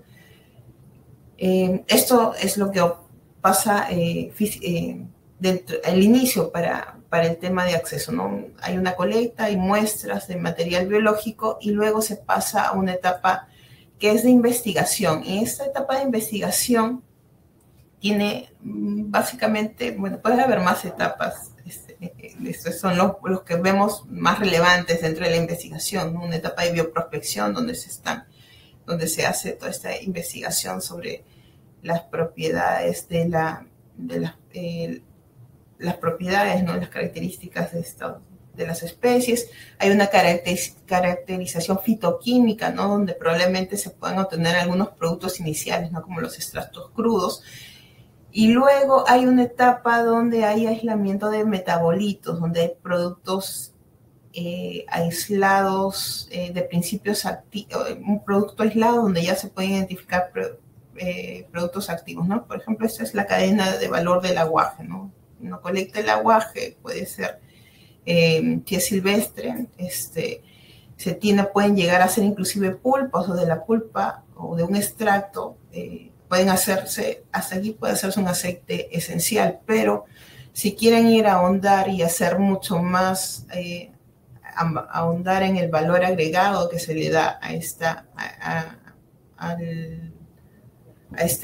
Eh, esto es lo que pasa eh, eh, dentro, el inicio para, para el tema de acceso, ¿no? Hay una colecta, hay muestras de material biológico, y luego se pasa a una etapa que es de investigación. Y esta etapa de investigación tiene básicamente, bueno, puede haber más etapas, este, estos son los, los que vemos más relevantes dentro de la investigación, ¿no? Una etapa de bioprospección donde se están, donde se hace toda esta investigación sobre las propiedades de la, de la, eh, las propiedades, ¿no? Las características de estos, de las especies. Hay una caracterización fitoquímica, ¿no? Donde probablemente se puedan obtener algunos productos iniciales, ¿no? Como los extractos crudos. Y luego hay una etapa donde hay aislamiento de metabolitos, donde hay productos eh, aislados eh, de principios activos, un producto aislado donde ya se pueden identificar pro, eh, productos activos, ¿no? Por ejemplo, esta es la cadena de valor del aguaje, ¿no? Uno colecta el aguaje, puede ser Eh, si es silvestre, este, se tiene, pueden llegar a ser inclusive pulpas, o de la pulpa o de un extracto, eh, pueden hacerse, hasta aquí puede hacerse un aceite esencial, pero si quieren ir a ahondar y hacer mucho más, eh, ahondar en el valor agregado que se le da a, esta, a, a, al, a este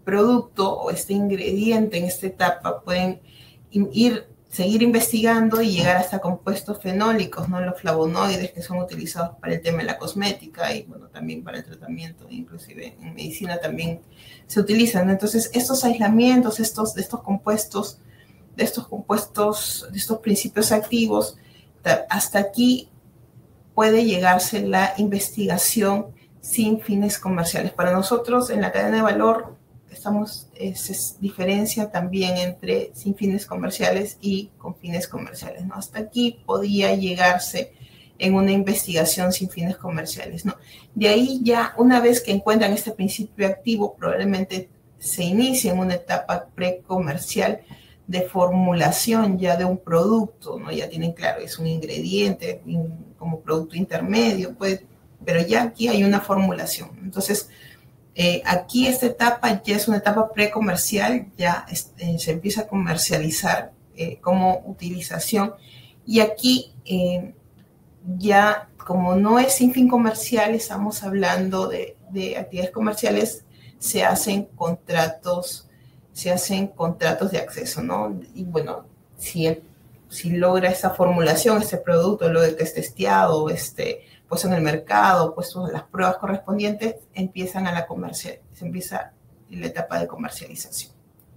producto o este ingrediente en esta etapa pueden ir, seguir investigando y llegar hasta compuestos fenólicos, ¿no? Los flavonoides que son utilizados para el tema de la cosmética y bueno, también para el tratamiento, inclusive en medicina también se utilizan. Entonces, estos aislamientos, estos, de estos compuestos, de estos compuestos, de estos principios activos, hasta aquí puede llegarse la investigación sin fines comerciales. Para nosotros, en la cadena de valor, estamos, es, es diferencia también entre sin fines comerciales y con fines comerciales, ¿no? Hasta aquí podía llegarse en una investigación sin fines comerciales, ¿no? De ahí ya, una vez que encuentran este principio activo, probablemente se inicia en una etapa precomercial de formulación ya de un producto, ¿no? Ya tienen claro, es un ingrediente como producto intermedio, pues, pero ya aquí hay una formulación. Entonces, eh, aquí esta etapa ya es una etapa precomercial, ya este, se empieza a comercializar eh, como utilización. Y aquí eh, ya, como no es sin fin comercial, estamos hablando de, de actividades comerciales, se hacen contratos, se hacen contratos de acceso, ¿no? Y bueno, si, el, si logra esa formulación, este producto, luego de que es testeado, este, puesto en el mercado, puesto en las pruebas correspondientes, empiezan a la comercial, se empieza la etapa de comercialización.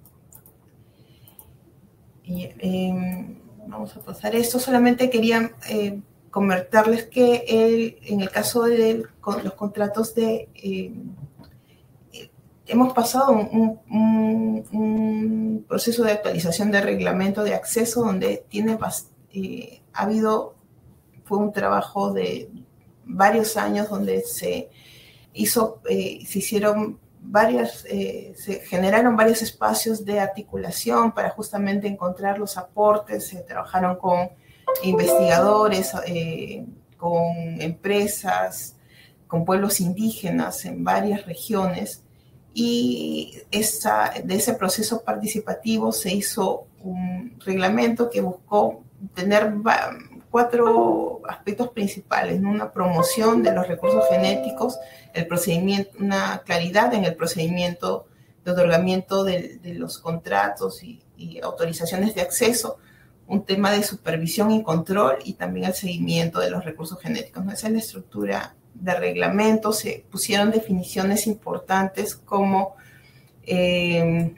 Y, eh, vamos a pasar esto. Solamente quería eh, comentarles que el, en el caso de con los contratos de... Eh, hemos pasado un, un, un proceso de actualización de reglamento de acceso donde tiene, eh, ha habido, fue un trabajo de varios años donde se hizo, eh, se hicieron varias, eh, se generaron varios espacios de articulación para justamente encontrar los aportes, se trabajaron con investigadores, eh, con empresas, con pueblos indígenas en varias regiones. Y esa, de ese proceso participativo se hizo un reglamento que buscó tener cuatro aspectos principales, ¿no? Una promoción de los recursos genéticos, el procedimiento, una claridad en el procedimiento de otorgamiento de, de los contratos y, y autorizaciones de acceso, un tema de supervisión y control y también el seguimiento de los recursos genéticos, ¿no? Esa es la estructura de reglamento. Se pusieron definiciones importantes como eh,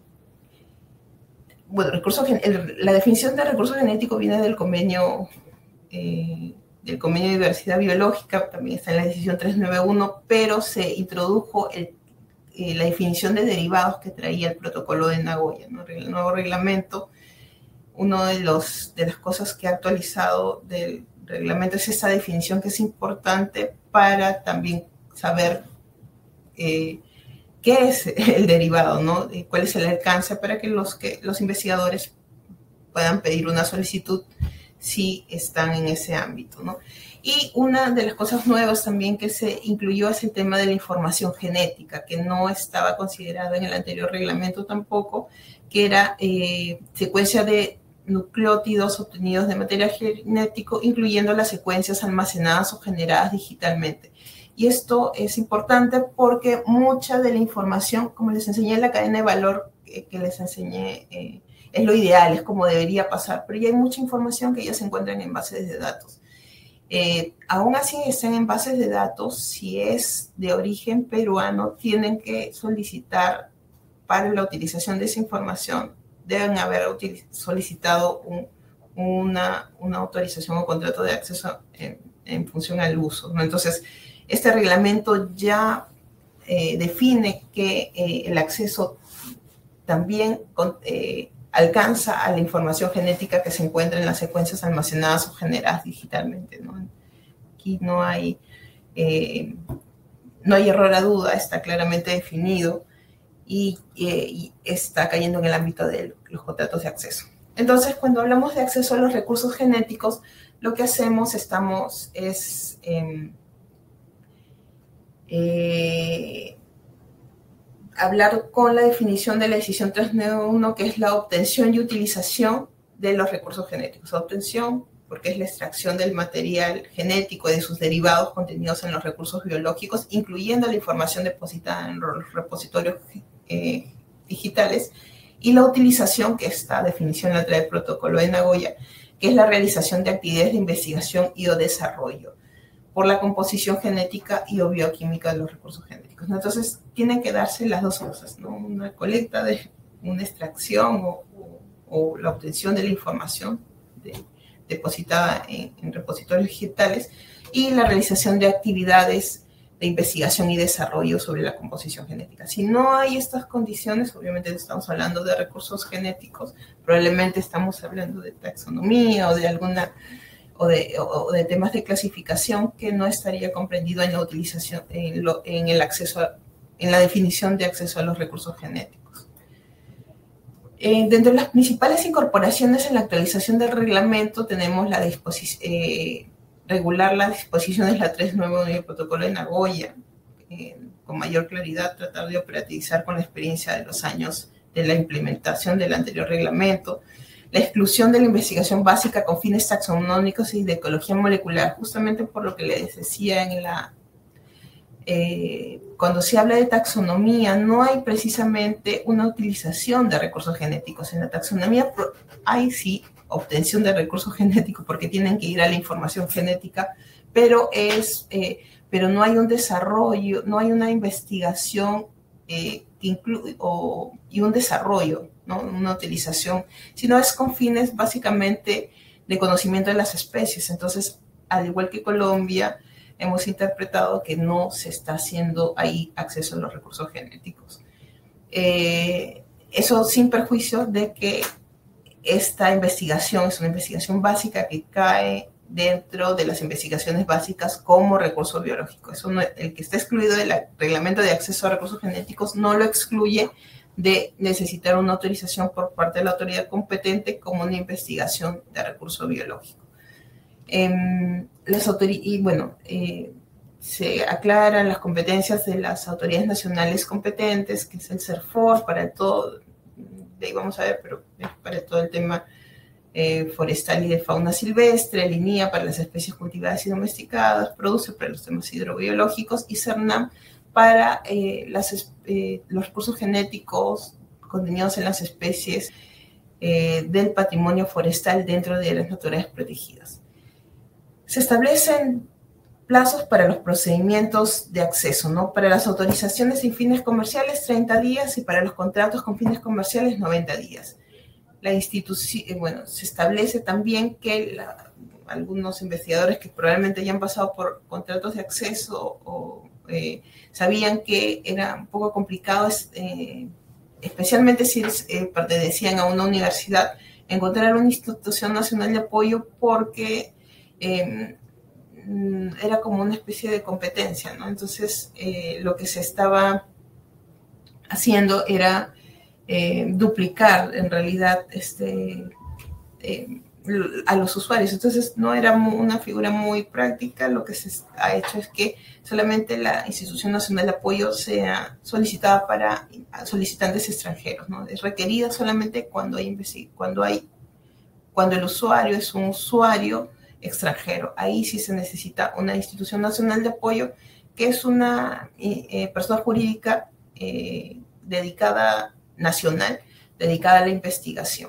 bueno, recursos, el, la definición de recurso genético viene del convenio eh, del convenio de diversidad biológica, también está en la decisión trescientos noventa y uno, pero se introdujo el, eh, la definición de derivados que traía el protocolo de Nagoya, ¿no? El nuevo reglamento, una de, los, de las cosas que ha actualizado del reglamento es esta definición que es importante para también saber eh, qué es el derivado, ¿no? Y cuál es el alcance para que los, que los investigadores puedan pedir una solicitud si están en ese ámbito, ¿no? Y una de las cosas nuevas también que se incluyó es el tema de la información genética, que no estaba considerada en el anterior reglamento tampoco, que era eh, secuencia de nucleótidos obtenidos de material genético, incluyendo las secuencias almacenadas o generadas digitalmente. Y esto es importante porque mucha de la información, como les enseñé en la cadena de valor eh, que les enseñé, eh, es lo ideal, es como debería pasar, pero ya hay mucha información que ya se encuentra en bases de datos. Eh, aún así están en bases de datos, si es de origen peruano, tienen que solicitar para la utilización de esa información, deben haber solicitado un, una, una autorización o contrato de acceso en, en función al uso, ¿no? Entonces, este reglamento ya eh, define que eh, el acceso también con, eh, alcanza a la información genética que se encuentra en las secuencias almacenadas o generadas digitalmente, ¿no? Aquí no hay, eh, no hay error a duda, está claramente definido. Y, eh, y está cayendo en el ámbito de los contratos de acceso. Entonces, cuando hablamos de acceso a los recursos genéticos, lo que hacemos estamos es eh, eh, hablar con la definición de la decisión trescientos noventa y uno, que es la obtención y utilización de los recursos genéticos. Obtención, porque es la extracción del material genético y de sus derivados contenidos en los recursos biológicos, incluyendo la información depositada en los repositorios eh, digitales, y la utilización, que esta definición la trae el protocolo de Nagoya, que es la realización de actividades de investigación y o desarrollo por la composición genética y o bioquímica de los recursos genéticos, ¿no? Entonces, tienen que darse las dos cosas, ¿no? Una colecta, de una extracción o, o, o la obtención de la información de, depositada en, en repositorios digitales, y la realización de actividades de investigación y desarrollo sobre la composición genética. Si no hay estas condiciones, obviamente estamos hablando de recursos genéticos, probablemente estamos hablando de taxonomía o de alguna o de, o de temas de clasificación que no estaría comprendido en la utilización, en, lo, en el acceso, a, en la definición de acceso a los recursos genéticos. Eh, dentro de las principales incorporaciones en la actualización del reglamento tenemos la disposición, eh, regular las disposiciones de la tres punto nueve del protocolo de Nagoya, eh, con mayor claridad tratar de operativizar con la experiencia de los años de la implementación del anterior reglamento, la exclusión de la investigación básica con fines taxonómicos y de ecología molecular, justamente por lo que les decía en la... Eh, cuando se habla de taxonomía, no hay precisamente una utilización de recursos genéticos. En la taxonomía hay sí obtención de recursos genéticos porque tienen que ir a la información genética, pero, es, eh, pero no hay un desarrollo, no hay una investigación eh, que incluye, o, y un desarrollo, ¿no? Una utilización, sino es con fines básicamente de conocimiento de las especies. Entonces, al igual que Colombia, hemos interpretado que no se está haciendo ahí acceso a los recursos genéticos. Eh, eso sin perjuicio de que esta investigación es una investigación básica que cae dentro de las investigaciones básicas como recurso biológico. Eso no, el que está excluido del reglamento de acceso a recursos genéticos no lo excluye de necesitar una autorización por parte de la autoridad competente como una investigación de recurso biológico. Eh, las y bueno, eh, se aclaran las competencias de las autoridades nacionales competentes, que es el CERFOR, para todo, de ahí vamos a ver, pero para todo el tema eh, forestal y de fauna silvestre, el INIA para las especies cultivadas y domesticadas, PRODUCE para los temas hidrobiológicos, y CERNAM para eh, las, eh, los recursos genéticos contenidos en las especies eh, del patrimonio forestal dentro de áreas naturales protegidas. Se establecen plazos para los procedimientos de acceso, ¿no? Para las autorizaciones sin fines comerciales, treinta días, y para los contratos con fines comerciales, noventa días. La institución, bueno, se establece también que la, algunos investigadores que probablemente ya han pasado por contratos de acceso o eh, sabían que era un poco complicado, eh, especialmente si eh, pertenecían a una universidad, encontrar una institución nacional de apoyo porque eh, era como una especie de competencia, ¿no? Entonces, eh, lo que se estaba haciendo era eh, duplicar, en realidad, este, eh, a los usuarios. Entonces, no era una figura muy práctica. Lo que se ha hecho es que solamente la Institución Nacional de Apoyo sea solicitada para solicitantes extranjeros, ¿no? Es requerida solamente cuando hay, cuando hay, cuando el usuario es un usuario extranjero. Ahí sí se necesita una institución nacional de apoyo, que es una eh, persona jurídica eh, dedicada, nacional, dedicada a la investigación.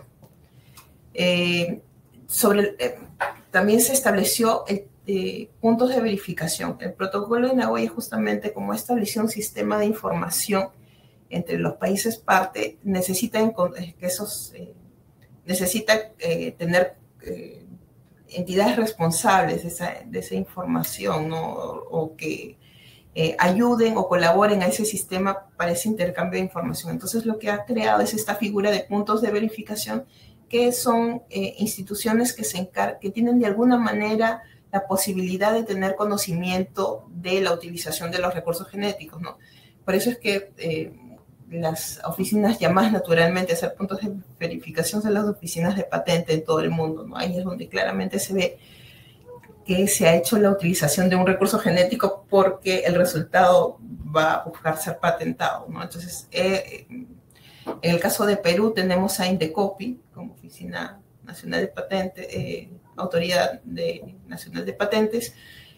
Eh, sobre, eh, también se estableció el, eh, puntos de verificación. El protocolo de Nagoya, justamente como estableció un sistema de información entre los países parte, necesita que esos, eh, necesita eh, tener eh, entidades responsables de esa, de esa información, ¿no? o, o que eh, ayuden o colaboren a ese sistema para ese intercambio de información. Entonces, lo que ha creado es esta figura de puntos de verificación, que son eh, instituciones que, se encar que tienen de alguna manera la posibilidad de tener conocimiento de la utilización de los recursos genéticos, ¿no? Por eso es que eh, las oficinas llamadas naturalmente a hacer puntos de verificación son las oficinas de patente en todo el mundo, ¿no? Ahí es donde claramente se ve que se ha hecho la utilización de un recurso genético porque el resultado va a buscar ser patentado, ¿no? Entonces, eh, en el caso de Perú tenemos a Indecopi como Oficina Nacional de Patentes, eh, Autoridad de, Nacional de Patentes,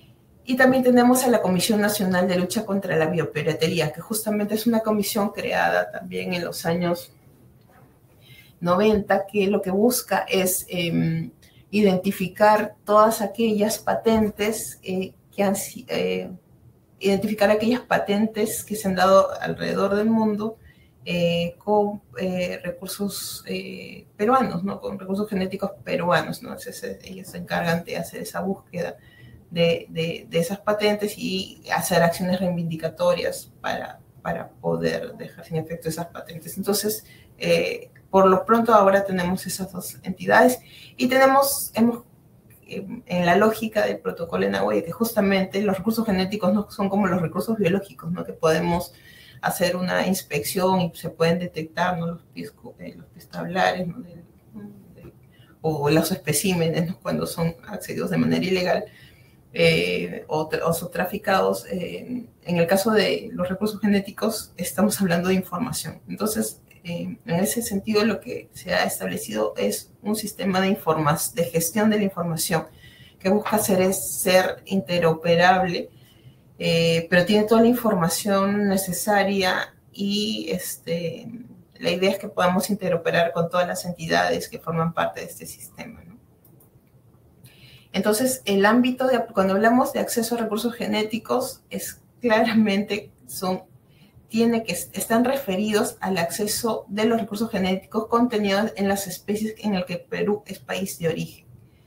Y también tenemos a la Comisión Nacional de Lucha contra la Biopiratería, que justamente es una comisión creada también en los años noventa, que lo que busca es eh, identificar todas aquellas patentes eh, que han eh, identificar aquellas patentes que se han dado alrededor del mundo eh, con eh, recursos eh, peruanos, ¿no? Con recursos genéticos peruanos, ¿no? Entonces, ellos se encargan de hacer esa búsqueda de, de, de esas patentes y hacer acciones reivindicatorias para, para poder dejar sin efecto esas patentes. Entonces, eh, por lo pronto ahora tenemos esas dos entidades y tenemos, hemos, en la lógica del protocolo de Nagoya, que justamente los recursos genéticos no son como los recursos biológicos, ¿no? Que podemos hacer una inspección y se pueden detectar, ¿no? los, pisco, eh, los pies tablares, ¿no? de, de, o los especímenes, ¿no? Cuando son accedidos de manera ilegal eh, o, o son traficados. Eh, en el caso de los recursos genéticos estamos hablando de información. Entonces, Eh, en ese sentido, lo que se ha establecido es un sistema de, informas, de gestión de la información que busca ser, es ser interoperable, eh, pero tiene toda la información necesaria y este, la idea es que podamos interoperar con todas las entidades que forman parte de este sistema, ¿no? Entonces, el ámbito de, cuando hablamos de acceso a recursos genéticos, es claramente son tiene que están referidos al acceso de los recursos genéticos contenidos en las especies en las que Perú es país de origen.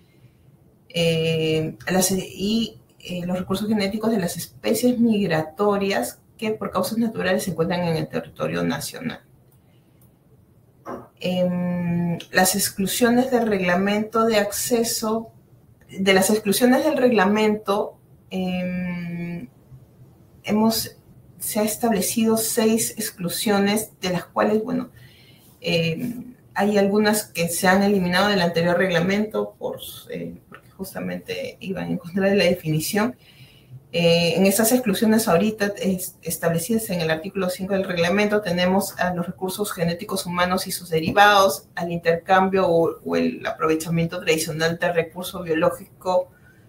Eh, las, y eh, los recursos genéticos de las especies migratorias que por causas naturales se encuentran en el territorio nacional. Eh, las exclusiones del reglamento de acceso, de las exclusiones del reglamento, eh, hemos... se ha establecido seis exclusiones, de las cuales, bueno, eh, hay algunas que se han eliminado del anterior reglamento por, eh, porque justamente iban en contra de la definición. Eh, en esas exclusiones ahorita es, establecidas en el artículo cinco del reglamento tenemos a los recursos genéticos humanos y sus derivados, al intercambio o, o el aprovechamiento tradicional del recurso biológico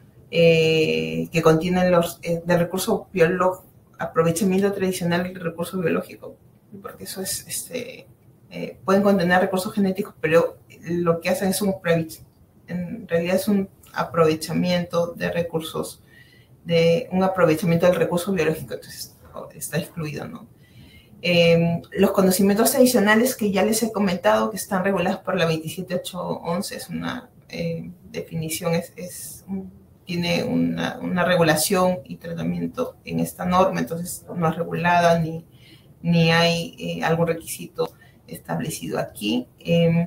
eh, que contienen los, eh, del recurso biológico, aprovechamiento tradicional del recurso biológico, porque eso es, este, eh, pueden contener recursos genéticos, pero lo que hacen es un, en realidad es un aprovechamiento de recursos, de un aprovechamiento del recurso biológico, entonces está excluido, ¿no? Eh, los conocimientos adicionales que ya les he comentado, que están regulados por la veintisiete mil ochocientos once, es una eh, definición, es, es un tiene una, una regulación y tratamiento en esta norma, entonces no es regulada ni, ni hay eh, algún requisito establecido aquí. Eh,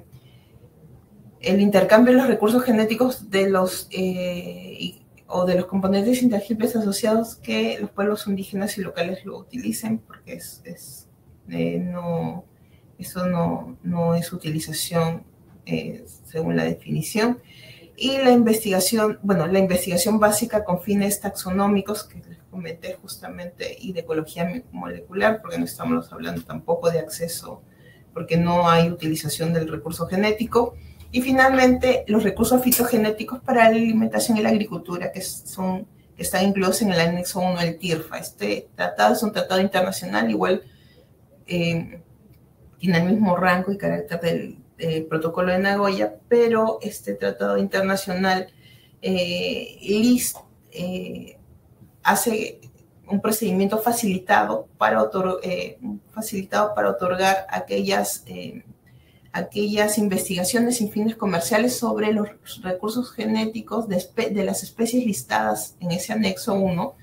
el intercambio de los recursos genéticos de los, eh, y, o de los componentes intangibles asociados que los pueblos indígenas y locales lo utilicen, porque es, es, eh, no, eso no, no es utilización eh, según la definición. Y la investigación, bueno, la investigación básica con fines taxonómicos, que les comenté justamente, y de ecología molecular, porque no estamos hablando tampoco de acceso, porque no hay utilización del recurso genético. Y finalmente, los recursos fitogenéticos para la alimentación y la agricultura, que, son, que están incluidos en el anexo uno del TIRFA. Este tratado es un tratado internacional, igual eh, tiene el mismo rango y carácter del Eh, protocolo de Nagoya, pero este tratado internacional eh, list, eh, hace un procedimiento facilitado para, otor eh, facilitado para otorgar aquellas, eh, aquellas investigaciones sin fines comerciales sobre los recursos genéticos de, de las especies listadas en ese anexo uno.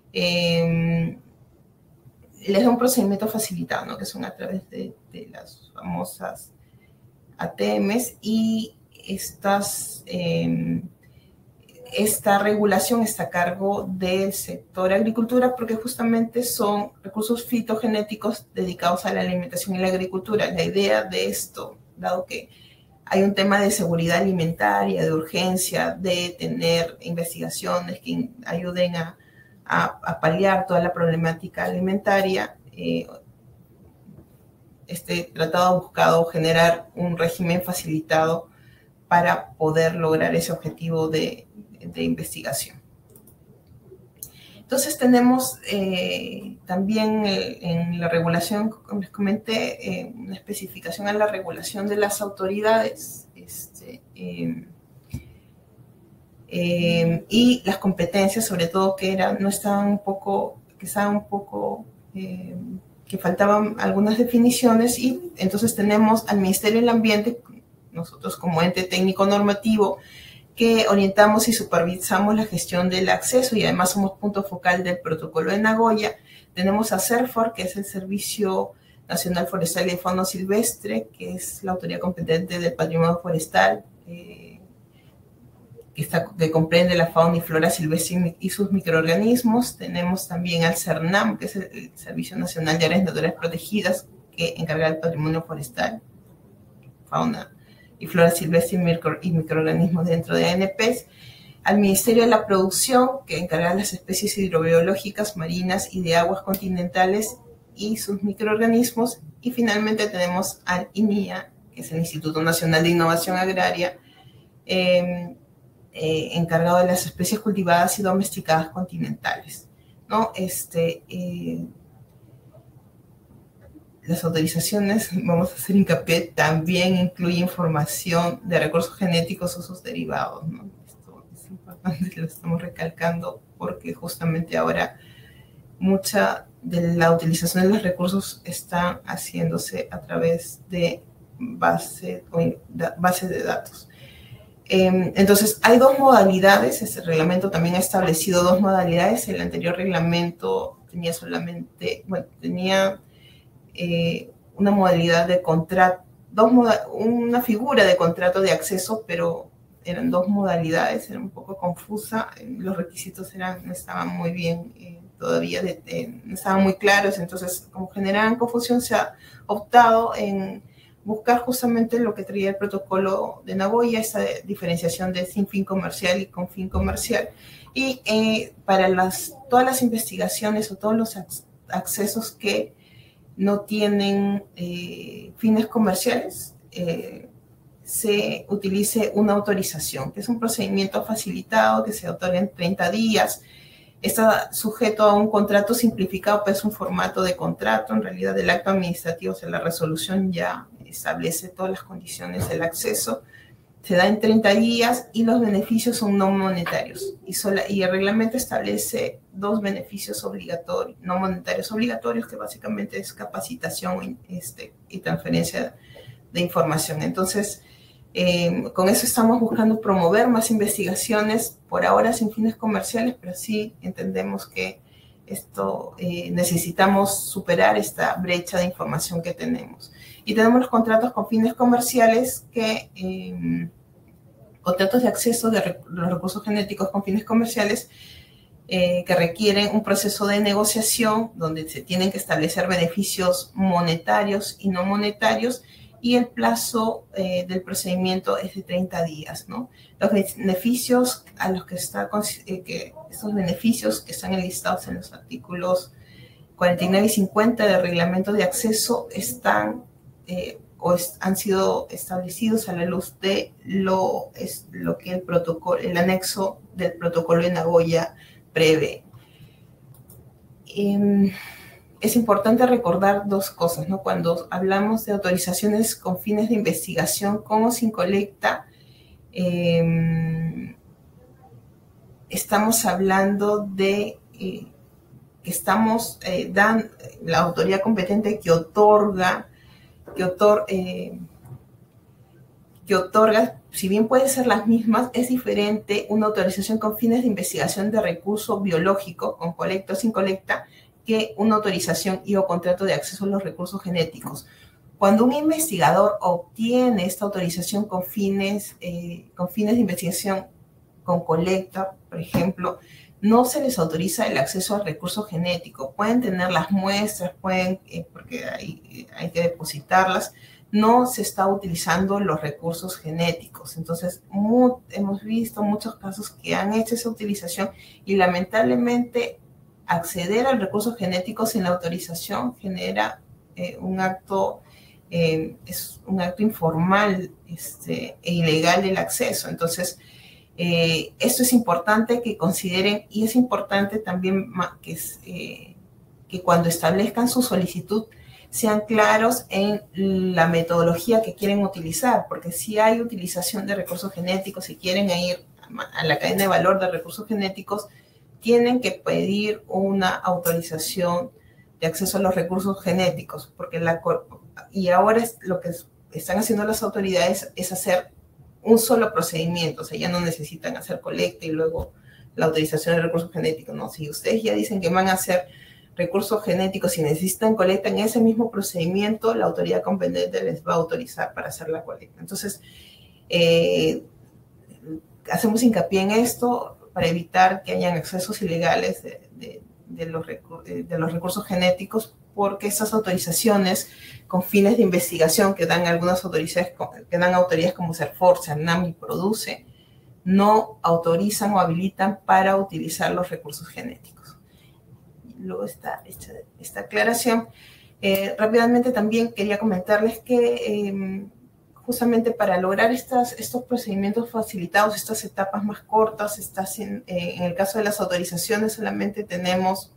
Eh, les da un procedimiento facilitado, ¿no? Que son a través de, de las famosas A T Ms, y estas, eh, esta regulación está a cargo del sector agricultura porque justamente son recursos fitogenéticos dedicados a la alimentación y la agricultura. La idea de esto, dado que hay un tema de seguridad alimentaria, de urgencia, de tener investigaciones que ayuden a, a, a paliar toda la problemática alimentaria, eh, este tratado ha buscado generar un régimen facilitado para poder lograr ese objetivo de, de investigación. Entonces tenemos eh, también el, en la regulación, como les comenté, eh, una especificación en la regulación de las autoridades este, eh, eh, y las competencias, sobre todo que eran, no estaban un poco, que estaban un poco, eh, que faltaban algunas definiciones, y entonces tenemos al Ministerio del Ambiente, nosotros como ente técnico normativo, que orientamos y supervisamos la gestión del acceso y además somos punto focal del protocolo de Nagoya. Tenemos a CERFOR, que es el Servicio Nacional Forestal y de Fauna Silvestre, que es la autoridad competente del patrimonio forestal, eh, que, está, que comprende la fauna y flora silvestre y sus microorganismos. Tenemos también al CERNAM, que es el Servicio Nacional de Áreas Naturales Protegidas, que encarga del patrimonio forestal, fauna y flora silvestre y, micro, y microorganismos dentro de A N Ps, al Ministerio de la Producción, que encarga las especies hidrobiológicas marinas y de aguas continentales y sus microorganismos, y finalmente tenemos al I N I A, que es el Instituto Nacional de Innovación Agraria, eh, eh, encargado de las especies cultivadas y domesticadas continentales, ¿no? Este... Eh, Las autorizaciones, vamos a hacer hincapié, también incluye información de recursos genéticos o sus derivados, ¿no? Esto es importante, lo estamos recalcando porque justamente ahora mucha de la utilización de los recursos está haciéndose a través de base, bases de datos. Eh, entonces, hay dos modalidades, este reglamento también ha establecido dos modalidades. El anterior reglamento tenía solamente, bueno, tenía... Eh, una modalidad de contrato, dos moda una figura de contrato de acceso, pero eran dos modalidades, era un poco confusa, los requisitos eran, no estaban muy bien eh, todavía, de, de, no estaban muy claros, entonces como generaban confusión se ha optado en buscar justamente lo que traía el protocolo de Nagoya, esa diferenciación de sin fin comercial y con fin comercial, y eh, para las, todas las investigaciones o todos los accesos que no tienen eh, fines comerciales, eh, se utilice una autorización, que es un procedimiento facilitado que se otorga en treinta días. Está sujeto a un contrato simplificado, pues es un formato de contrato. En realidad, el acto administrativo, o sea, la resolución ya establece todas las condiciones del acceso. Se da en treinta días y los beneficios son no monetarios. Y, sola, y el reglamento establece dos beneficios obligatorios, no monetarios obligatorios, que básicamente es capacitación este, y transferencia de información. Entonces, eh, con eso estamos buscando promover más investigaciones, por ahora sin fines comerciales, pero sí entendemos que esto eh, necesitamos superar esta brecha de información que tenemos. Y tenemos los contratos con fines comerciales que... Eh, contratos de acceso de rec los recursos genéticos con fines comerciales eh, que requieren un proceso de negociación donde se tienen que establecer beneficios monetarios y no monetarios, y el plazo eh, del procedimiento es de treinta días, ¿no? Los beneficios a los que está, eh, que estos beneficios que están enlistados en los artículos cuarenta y nueve y cincuenta del reglamento de acceso están eh, o es, han sido establecidos a la luz de lo, es, lo que el protocolo, el anexo del protocolo de Nagoya prevé. Eh, es importante recordar dos cosas, ¿no? Cuando hablamos de autorizaciones con fines de investigación con o sin colecta, eh, estamos hablando de eh, que estamos eh, dando la autoridad competente que otorga Que, otor, eh, que otorga, si bien pueden ser las mismas, es diferente una autorización con fines de investigación de recurso biológico, con colecta o sin colecta, que una autorización y o contrato de acceso a los recursos genéticos. Cuando un investigador obtiene esta autorización con fines, eh, con fines de investigación con colecta, por ejemplo, no se les autoriza el acceso al recurso genético. Pueden tener las muestras, pueden, eh, porque hay, hay que depositarlas. No se está utilizando los recursos genéticos. Entonces, muy, hemos visto muchos casos que han hecho esa utilización y lamentablemente acceder al recurso genético sin la autorización genera eh, un acto, eh, es un acto informal este, e ilegal del acceso. Entonces, Eh, esto es importante que consideren, y es importante también que, es, eh, que cuando establezcan su solicitud sean claros en la metodología que quieren utilizar, porque si hay utilización de recursos genéticos, si quieren ir a la cadena de valor de recursos genéticos, tienen que pedir una autorización de acceso a los recursos genéticos, porque la, y ahora es, lo que están haciendo las autoridades es hacer un solo procedimiento, o sea, ya no necesitan hacer colecta y luego la autorización de recursos genéticos, no, si ustedes ya dicen que van a hacer recursos genéticos y necesitan colecta en ese mismo procedimiento, la autoridad competente les va a autorizar para hacer la colecta. Entonces, eh, hacemos hincapié en esto para evitar que hayan excesos ilegales de, de, de, los, de los recursos genéticos, porque estas autorizaciones con fines de investigación que dan algunas autoridades, que dan autoridades como CERFOR, CERNAM y PRODUCE, no autorizan o habilitan para utilizar los recursos genéticos. Luego está esta, esta aclaración. Eh, rápidamente también quería comentarles que eh, justamente para lograr estas, estos procedimientos facilitados, estas etapas más cortas, estas en, eh, en el caso de las autorizaciones solamente tenemos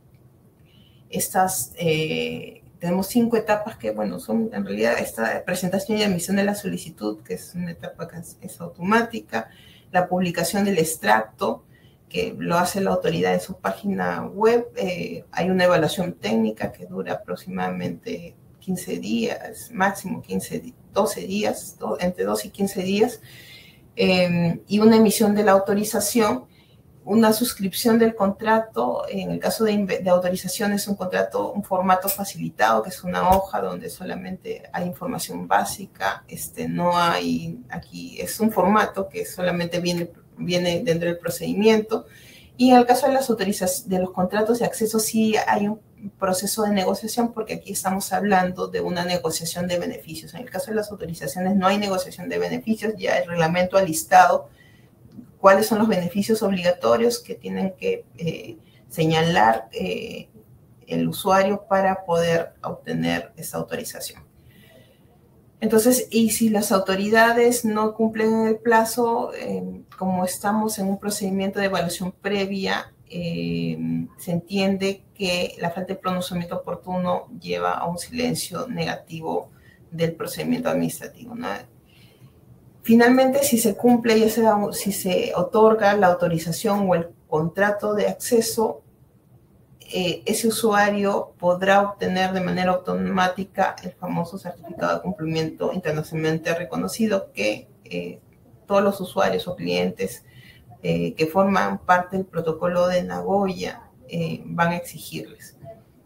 estas, eh, tenemos cinco etapas que, bueno, son en realidad esta presentación y admisión de la solicitud, que es una etapa que es, es automática, la publicación del extracto, que lo hace la autoridad en su página web, eh, hay una evaluación técnica que dura aproximadamente quince días, máximo quince, doce días, entre doce y quince días, eh, y una emisión de la autorización, una suscripción del contrato. En el caso de, de autorización es un contrato, un formato facilitado, que es una hoja donde solamente hay información básica, este, no hay, aquí es un formato que solamente viene, viene dentro del procedimiento. Y en el caso de las autorizaciones, de los contratos de acceso, sí hay un proceso de negociación, porque aquí estamos hablando de una negociación de beneficios. En el caso de las autorizaciones no hay negociación de beneficios, ya el reglamento ha listado cuáles son los beneficios obligatorios que tienen que eh, señalar eh, el usuario para poder obtener esa autorización. Entonces, y si las autoridades no cumplen el plazo, eh, como estamos en un procedimiento de evaluación previa, eh, se entiende que la falta de pronunciamiento oportuno lleva a un silencio negativo del procedimiento administrativo, ¿no? Finalmente, si se cumple, ya sea si se otorga la autorización o el contrato de acceso, eh, ese usuario podrá obtener de manera automática el famoso certificado de cumplimiento internacionalmente reconocido que eh, todos los usuarios o clientes eh, que forman parte del protocolo de Nagoya eh, van a exigirles.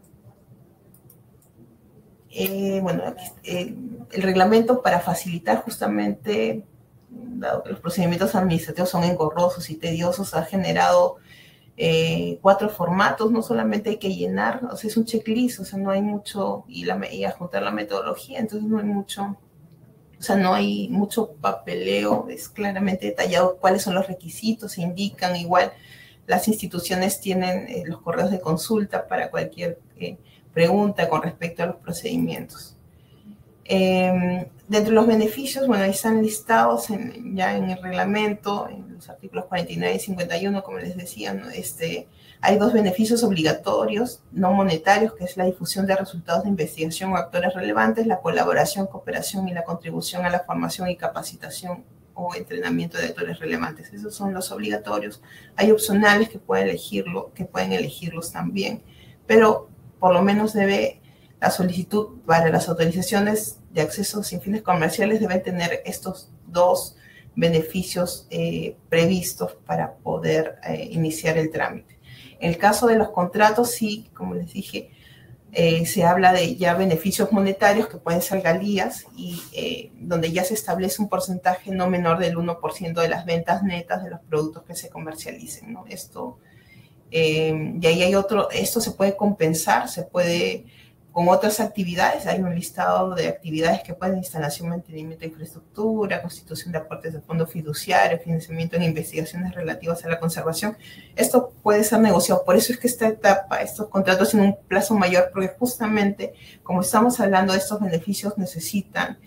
Eh, bueno, aquí, eh, el reglamento, para facilitar justamente, dado que los procedimientos administrativos son engorrosos y tediosos, ha generado eh, cuatro formatos. No solamente hay que llenar, o sea, es un checklist, o sea, no hay mucho, y, la, y adjuntar la metodología, entonces no hay mucho, o sea, no hay mucho papeleo, es claramente detallado cuáles son los requisitos, se indican. Igual las instituciones tienen eh, los correos de consulta para cualquier eh, pregunta con respecto a los procedimientos. Eh, dentro de los beneficios, bueno, ahí están listados en, ya en el reglamento, en los artículos cuarenta y nueve y cincuenta y uno, como les decía, ¿no? este, hay dos beneficios obligatorios no monetarios, que es la difusión de resultados de investigación o actores relevantes, la colaboración, cooperación y la contribución a la formación y capacitación o entrenamiento de actores relevantes. Esos son los obligatorios. Hay opcionales que pueden elegirlo, que pueden elegirlos también, pero por lo menos debe, la solicitud para las autorizaciones de acceso sin fines comerciales debe tener estos dos beneficios eh, previstos para poder eh, iniciar el trámite. En el caso de los contratos, sí, como les dije, eh, se habla de ya beneficios monetarios que pueden ser galías, y eh, donde ya se establece un porcentaje no menor del uno por ciento de las ventas netas de los productos que se comercialicen, ¿no? Esto... Eh, y ahí hay otro, esto se puede compensar, se puede con otras actividades. Hay un listado de actividades que pueden: instalación, mantenimiento de infraestructura, constitución de aportes de fondo fiduciario, financiamiento en investigaciones relativas a la conservación. Esto puede ser negociado. Por eso es que esta etapa, estos contratos tienen un plazo mayor, porque justamente como estamos hablando de estos beneficios, necesitan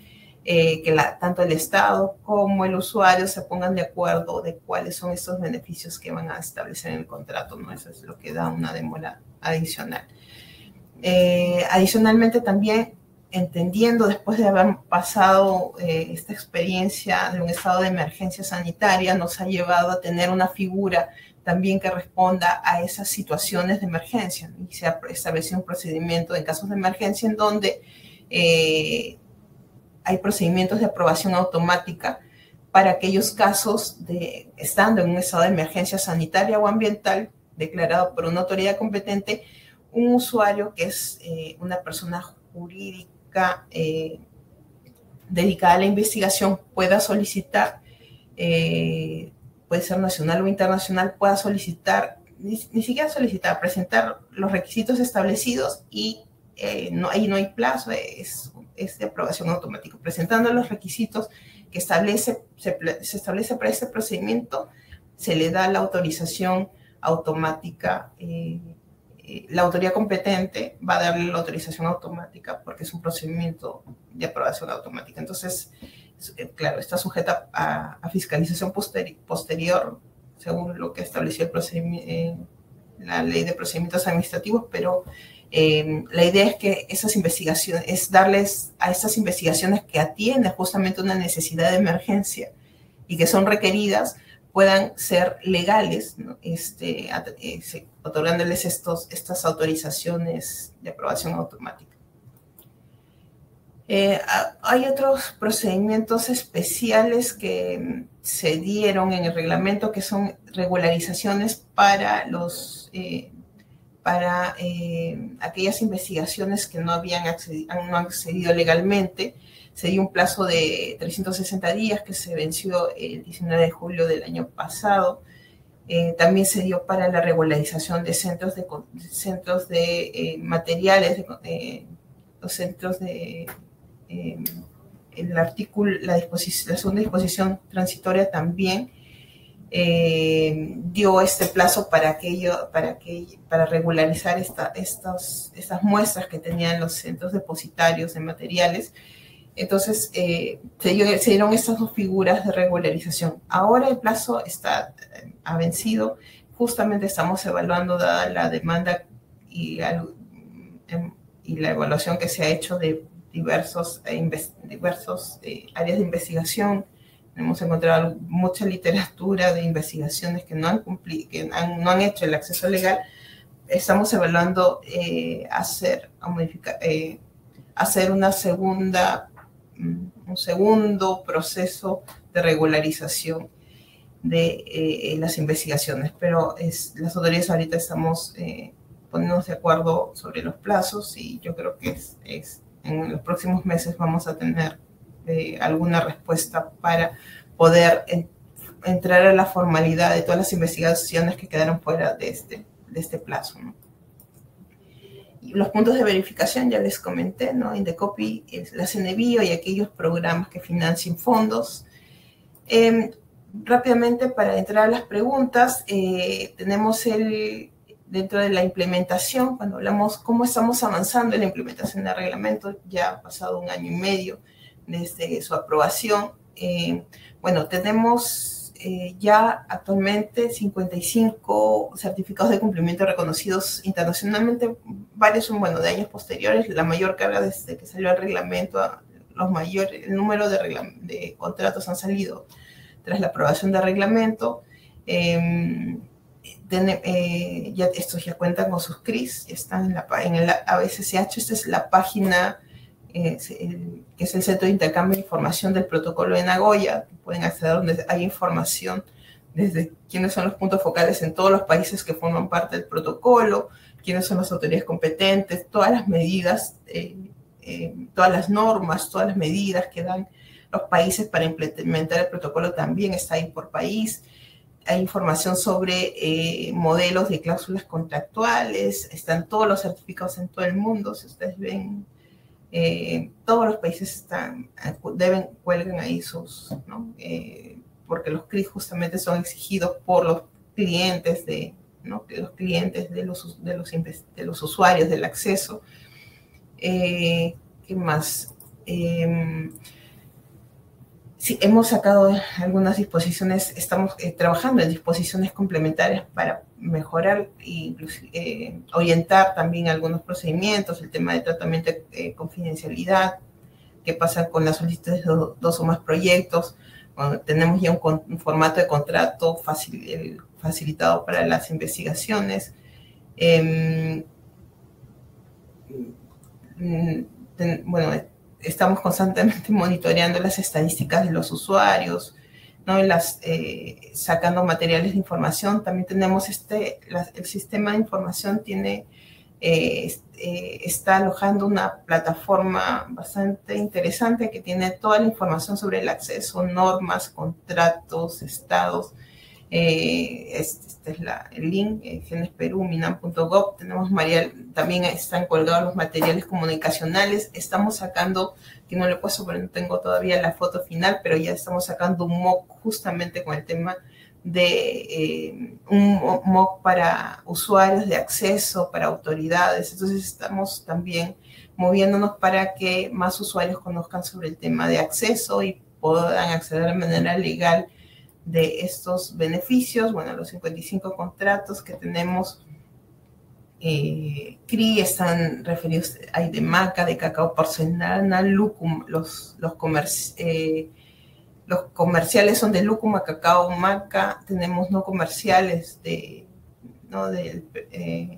eh, que la, tanto el Estado como el usuario se pongan de acuerdo de cuáles son estos beneficios que van a establecer en el contrato, ¿no? Eso es lo que da una demora adicional. Eh, adicionalmente también, entendiendo después de haber pasado eh, esta experiencia de un estado de emergencia sanitaria, nos ha llevado a tener una figura también que responda a esas situaciones de emergencia, ¿no? Y se ha establecido un procedimiento en casos de emergencia en donde eh, hay procedimientos de aprobación automática para aquellos casos de, estando en un estado de emergencia sanitaria o ambiental declarado por una autoridad competente, un usuario que es eh, una persona jurídica eh, dedicada a la investigación pueda solicitar, eh, puede ser nacional o internacional, pueda solicitar, ni, ni siquiera solicitar, presentar los requisitos establecidos y eh, no, ahí no hay plazo, es, es de aprobación automática. Presentando los requisitos que establece, se, se establece para este procedimiento, se le da la autorización automática. Eh, la autoridad competente va a darle la autorización automática porque es un procedimiento de aprobación automática. Entonces, claro, está sujeta a, a fiscalización posteri posterior, según lo que estableció el procedimiento, eh, la ley de procedimientos administrativos, pero eh, la idea es que esas investigaciones, es darles a esas investigaciones que atienden justamente una necesidad de emergencia y que son requeridas, puedan ser legales, ¿no? este, eh, otorgándoles estos, estas autorizaciones de aprobación automática. Eh, hay otros procedimientos especiales que se dieron en el reglamento que son regularizaciones para, los, eh, para eh, aquellas investigaciones que no habían accedido, no han accedido legalmente. Se dio un plazo de trescientos sesenta días que se venció el diecinueve de julio del año pasado. Eh, también se dio para la regularización de centros de, centros de eh, materiales, de, eh, los centros de... Eh, el artículo, la, disposición, la segunda disposición transitoria también eh, dio este plazo para, aquello, para, que, para regularizar esta, estos, estas muestras que tenían los centros depositarios de materiales. Entonces, eh, se, dio, se dieron estas dos figuras de regularización. Ahora el plazo está, eh, ha vencido. Justamente estamos evaluando, dada la demanda y, y la evaluación que se ha hecho de diversos, eh, diversos eh, áreas de investigación. Hemos encontrado mucha literatura de investigaciones que no han, cumplido, que han, no han hecho el acceso legal. Estamos evaluando eh, hacer, modificar, eh, hacer una segunda... un segundo proceso de regularización de eh, las investigaciones, pero es, las autoridades ahorita estamos eh, poniéndonos de acuerdo sobre los plazos y yo creo que es, es, en los próximos meses vamos a tener eh, alguna respuesta para poder en, entrar a la formalidad de todas las investigaciones que quedaron fuera de este, de este plazo, ¿no? Los puntos de verificación ya les comenté, ¿no? Indecopy, la Cenebio y aquellos programas que financien fondos. Eh, rápidamente, para entrar a las preguntas, eh, tenemos el, dentro de la implementación, cuando hablamos cómo estamos avanzando en la implementación del reglamento, ya ha pasado un año y medio desde su aprobación. Eh, bueno, tenemos... Eh, ya actualmente cincuenta y cinco certificados de cumplimiento reconocidos internacionalmente, varios son, bueno, de años posteriores, la mayor carga desde que salió el reglamento, los mayores, el número de, de contratos han salido tras la aprobación del reglamento. Eh, ten, eh, ya, estos ya cuentan con sus C R I S, ya están en, la, en el A B C C H, esta es la página Eh, el, que es el Centro de Intercambio de Información del Protocolo de Nagoya. Pueden acceder donde hay información desde quiénes son los puntos focales en todos los países que forman parte del protocolo, quiénes son las autoridades competentes, todas las medidas, eh, eh, todas las normas, todas las medidas que dan los países para implementar el protocolo también está ahí por país. Hay información sobre eh, modelos de cláusulas contractuales, están todos los certificados en todo el mundo, si ustedes ven. Eh, todos los países están, deben, cuelgan ahí sus, ¿no? Eh, porque los C R I S justamente son exigidos por los clientes de, ¿no? los clientes de los, de los, de los usuarios del acceso. Eh, ¿Qué más? Eh, sí, hemos sacado algunas disposiciones, estamos eh, trabajando en disposiciones complementarias para mejorar e eh, orientar también algunos procedimientos, el tema de tratamiento de eh, confidencialidad, qué pasa con las solicitudes de dos, dos o más proyectos. Bueno, tenemos ya un, un formato de contrato facil, eh, facilitado para las investigaciones. Eh, ten, bueno, estamos constantemente monitoreando las estadísticas de los usuarios, ¿no? Las, eh, sacando materiales de información. También tenemos este, la, el sistema de información tiene, eh, eh, está alojando una plataforma bastante interesante que tiene toda la información sobre el acceso, normas, contratos, estados. Eh, este, este es la, el link, eh, Genes Perú, minam punto gov. Tenemos Marial, también están colgados los materiales comunicacionales. Estamos sacando, que no le he puesto porque no tengo todavía la foto final, pero ya estamos sacando un mock justamente con el tema de eh, un mock para usuarios de acceso, para autoridades. Entonces estamos también moviéndonos para que más usuarios conozcan sobre el tema de acceso y puedan acceder de manera legal de estos beneficios. Bueno, los cincuenta y cinco contratos que tenemos, eh, C R I, están referidos, hay de maca, de cacao porcelana, lúcuma, los, los, comerci eh, los comerciales son de lúcuma, cacao, maca. Tenemos no comerciales de, ¿no? de eh,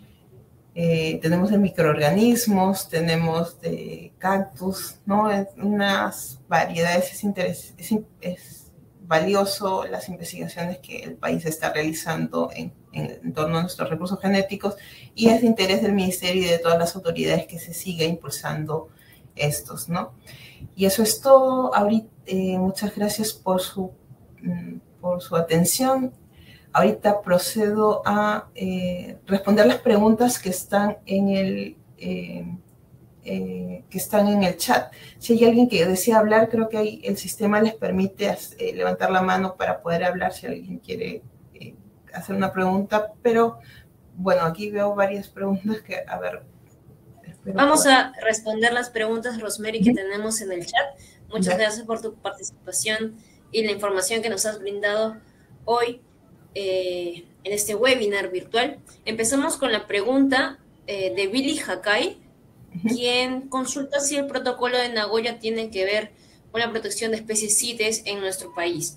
eh, tenemos de microorganismos, tenemos de cactus, ¿no? Unas variedades, es, interes es, es valioso las investigaciones que el país está realizando en, en, en torno a nuestros recursos genéticos, y es de interés del Ministerio y de todas las autoridades que se siga impulsando estos, ¿no? Y eso es todo. Ahorita, eh, muchas gracias por su, por su atención. Ahorita procedo a eh, responder las preguntas que están en el... Eh, Eh, que están en el chat. Si hay alguien que desea hablar, creo que hay, el sistema les permite eh, levantar la mano para poder hablar si alguien quiere eh, hacer una pregunta, pero bueno, aquí veo varias preguntas que, a ver. Vamos poder. a responder las preguntas, Rosemary, que ¿Sí? tenemos en el chat. Muchas ¿Ya? gracias por tu participación y la información que nos has brindado hoy eh, en este webinar virtual. Empezamos con la pregunta eh, de Billy Hakai, quien consulta si el protocolo de Nagoya tiene que ver con la protección de especies CITES en nuestro país.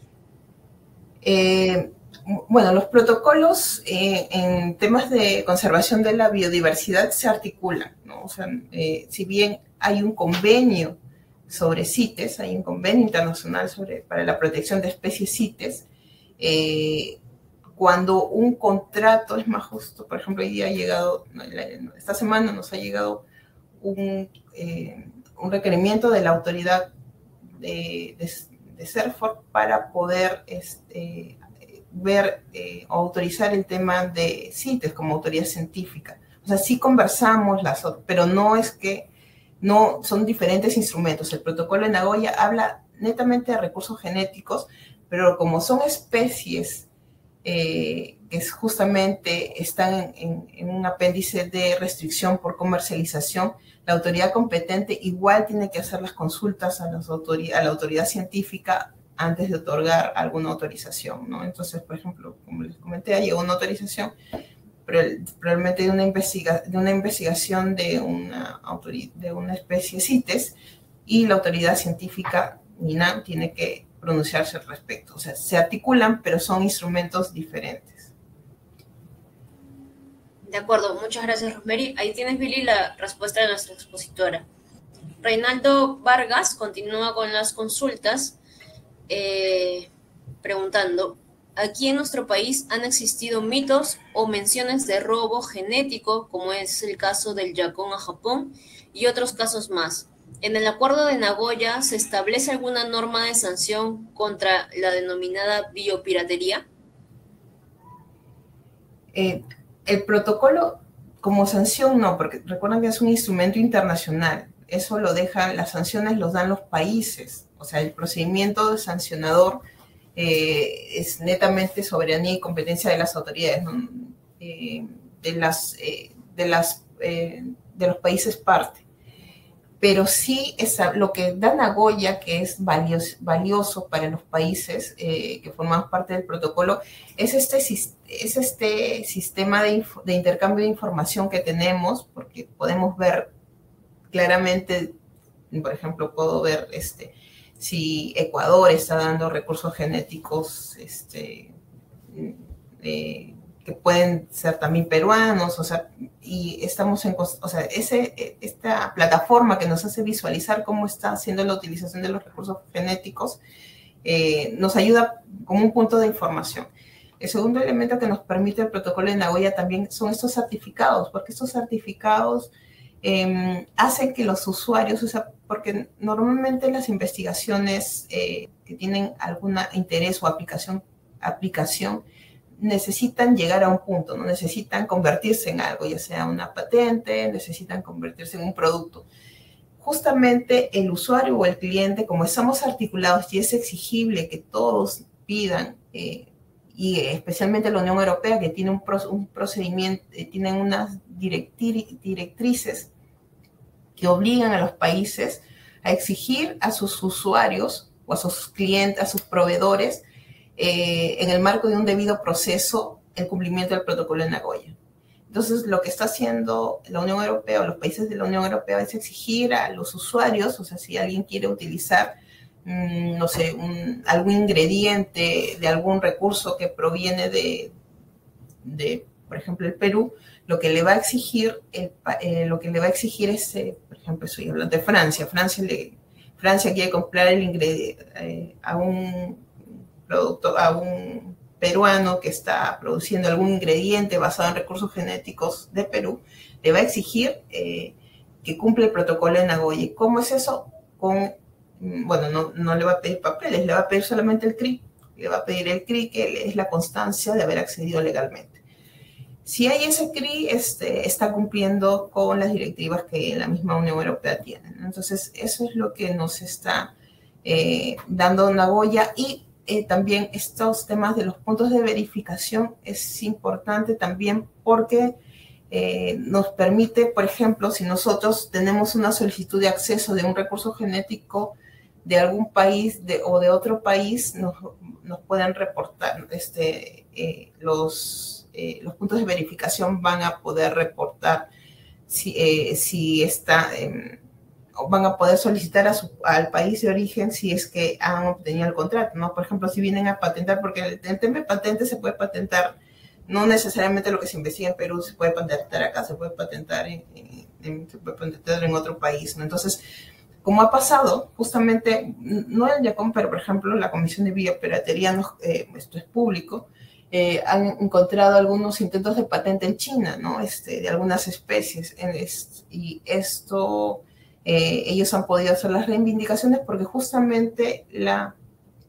Eh, bueno, los protocolos eh, en temas de conservación de la biodiversidad se articulan, ¿no? O sea, eh, si bien hay un convenio sobre CITES, hay un convenio internacional sobre, para la protección de especies CITES, eh, cuando un contrato es más justo, por ejemplo, hoy día ha llegado, esta semana nos ha llegado un, eh, un requerimiento de la autoridad de, de, de CERFOR para poder este, ver eh, o autorizar el tema de CITES como autoridad científica. O sea, sí conversamos, las, pero no es que, no son diferentes instrumentos. El protocolo de Nagoya habla netamente de recursos genéticos, pero como son especies Eh, que justamente están en, en un apéndice de restricción por comercialización, la autoridad competente igual tiene que hacer las consultas a, las autoridad, a la autoridad científica antes de otorgar alguna autorización, ¿no? Entonces, por ejemplo, como les comenté, llegó una autorización, pero probablemente de una, investiga, de una investigación de una, de una especie CITES, y la autoridad científica, MINAM, tiene que pronunciarse al respecto. O sea, se articulan, pero son instrumentos diferentes. De acuerdo, muchas gracias, Rosemary. Ahí tienes, Billy, la respuesta de nuestra expositora. Reinaldo Vargas continúa con las consultas, eh, preguntando, ¿aquí en nuestro país han existido mitos o menciones de robo genético, como es el caso del yacón a Japón, y otros casos más? ¿En el acuerdo de Nagoya se establece alguna norma de sanción contra la denominada biopiratería? Eh, el protocolo como sanción no, porque recuerden que es un instrumento internacional. Eso lo dejan, las sanciones los dan los países. O sea, el procedimiento de sancionador eh, es netamente soberanía y competencia de las autoridades, ¿no? eh, de, las, eh, de, las, eh, de los países parte. pero sí es lo que da Nagoya, que es valioso, valioso para los países eh, que formamos parte del protocolo, es este, es este sistema de, de intercambio de información que tenemos, porque podemos ver claramente, por ejemplo, puedo ver este, si Ecuador está dando recursos genéticos este, eh, que pueden ser también peruanos, o sea, y estamos en, o sea, ese, esta plataforma que nos hace visualizar cómo está haciendo la utilización de los recursos genéticos, eh, nos ayuda como un punto de información. El segundo elemento que nos permite el protocolo de Nagoya también son estos certificados, porque estos certificados eh, hacen que los usuarios, o sea, porque normalmente las investigaciones eh, que tienen algún interés o aplicación, aplicación necesitan llegar a un punto, ¿no? Necesitan convertirse en algo, ya sea una patente, necesitan convertirse en un producto. Justamente el usuario o el cliente, como estamos articulados y es exigible que todos pidan, eh, y especialmente la Unión Europea, que tiene un, pro, un procedimiento, eh, tienen unas directri directrices que obligan a los países a exigir a sus usuarios o a sus clientes, a sus proveedores, Eh, en el marco de un debido proceso, el cumplimiento del protocolo de Nagoya. Entonces, lo que está haciendo la Unión Europea o los países de la Unión Europea es exigir a los usuarios, o sea, si alguien quiere utilizar, mmm, no sé, un, algún ingrediente de algún recurso que proviene de, de, por ejemplo, el Perú, lo que le va a exigir, el, eh, lo que le va a exigir es, eh, por ejemplo, estoy hablando de Francia, Francia, le, Francia quiere comprar el ingrediente eh, a un producto, a un peruano que está produciendo algún ingrediente basado en recursos genéticos de Perú, le va a exigir eh, que cumpla el protocolo de Nagoya. ¿Cómo es eso? Con, bueno, no, no le va a pedir papeles, le va a pedir solamente el C R I, le va a pedir el C R I, que es la constancia de haber accedido legalmente. Si hay ese C R I, este, está cumpliendo con las directivas que la misma Unión Europea tiene, ¿no? Entonces, eso es lo que nos está eh, dando Nagoya. Y Eh, también estos temas de los puntos de verificación es importante también porque eh, nos permite, por ejemplo, si nosotros tenemos una solicitud de acceso de un recurso genético de algún país de, o de otro país, nos, nos pueden reportar, este, eh, los, eh, los puntos de verificación van a poder reportar si, eh, si está... Eh, van a poder solicitar a su, al país de origen si es que han obtenido el contrato, ¿no? Por ejemplo, si vienen a patentar, porque el, el tema de patente se puede patentar, no necesariamente lo que se investiga en Perú se puede patentar acá, se puede patentar en, en, en, se puede patentar en otro país, ¿no? Entonces, como ha pasado, justamente, no el YACOM, pero por ejemplo, la Comisión de Biopiratería, no, eh, esto es público, eh, han encontrado algunos intentos de patente en China, ¿no? Este, de algunas especies, en este, y esto... Eh, ellos han podido hacer las reivindicaciones porque justamente la,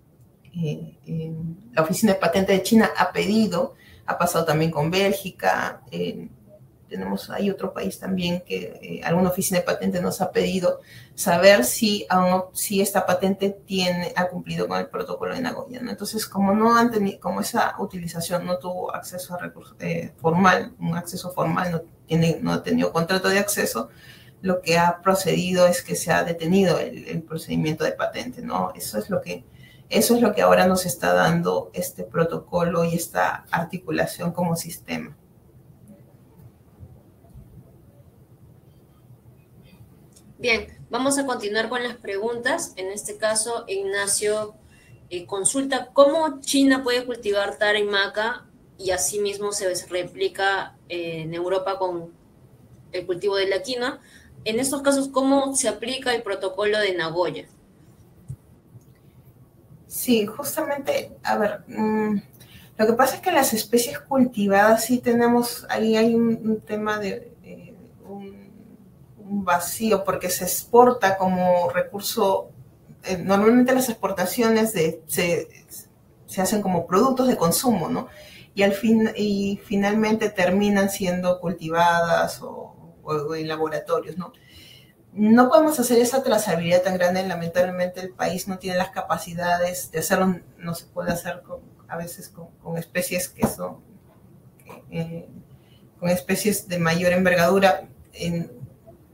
eh, eh, la Oficina de Patente de China ha pedido, ha pasado también con Bélgica, eh, tenemos, hay otro país también que eh, alguna oficina de patente nos ha pedido saber si, aún, si esta patente tiene, ha cumplido con el protocolo de Nagoya, ¿no? Entonces, como no han tenido, como esa utilización no tuvo acceso a recursos eh, formal, un acceso formal, no, tiene, no ha tenido contrato de acceso, lo que ha procedido es que se ha detenido el, el procedimiento de patente, ¿no? Eso es lo que, eso es lo que ahora nos está dando este protocolo y esta articulación como sistema. Bien, vamos a continuar con las preguntas. En este caso, Ignacio eh, consulta cómo China puede cultivar tara y maca y asimismo se replica eh, en Europa con el cultivo de la quinoa. En estos casos, ¿cómo se aplica el protocolo de Nagoya? Sí, justamente, a ver, mmm, lo que pasa es que las especies cultivadas sí tenemos, ahí hay un, un tema de eh, un, un vacío porque se exporta como recurso, eh, normalmente las exportaciones de, se, se hacen como productos de consumo, ¿no? Y, al fin, y finalmente terminan siendo cultivadas o o en laboratorios, ¿no? No podemos hacer esa trazabilidad tan grande, lamentablemente el país no tiene las capacidades de hacerlo, no se puede hacer con, a veces con, con especies que son, eh, con especies de mayor envergadura, en,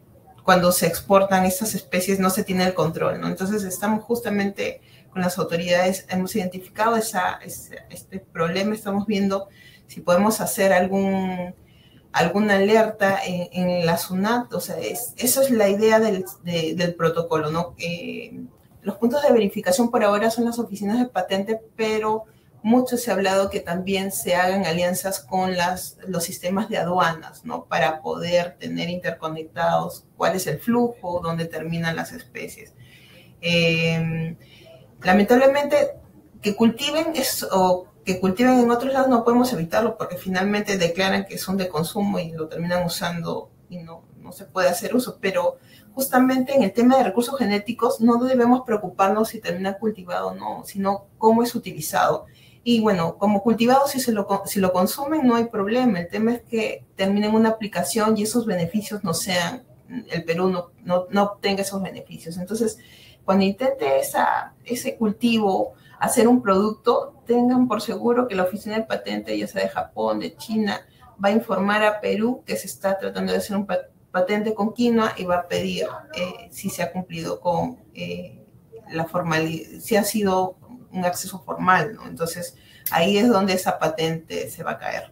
cuando se exportan estas especies no se tiene el control, ¿no? Entonces estamos justamente con las autoridades, hemos identificado esa, ese, este problema, estamos viendo si podemos hacer algún, alguna alerta en, en la SUNAT, o sea, es, eso es la idea del, de, del protocolo, ¿no? Eh, los puntos de verificación por ahora son las oficinas de patente, pero mucho se ha hablado que también se hagan alianzas con las, los sistemas de aduanas, ¿no? Para poder tener interconectados cuál es el flujo, dónde terminan las especies. Eh, lamentablemente, que cultiven es, o que cultiven en otros lados no podemos evitarlo porque finalmente declaran que son de consumo y lo terminan usando y no, no se puede hacer uso, pero justamente en el tema de recursos genéticos no debemos preocuparnos si termina cultivado o no, sino cómo es utilizado. Y bueno, como cultivado, si, se lo, si lo consumen, no hay problema. El tema es que terminen una aplicación y esos beneficios no sean, el Perú no, no, no obtenga esos beneficios. Entonces, cuando intente esa, ese cultivo, hacer un producto, tengan por seguro que la oficina de patente, ya sea de Japón, de China, va a informar a Perú que se está tratando de hacer un patente con quinoa y va a pedir eh, si se ha cumplido con eh, la formalidad, si ha sido un acceso formal, ¿no? Entonces, ahí es donde esa patente se va a caer.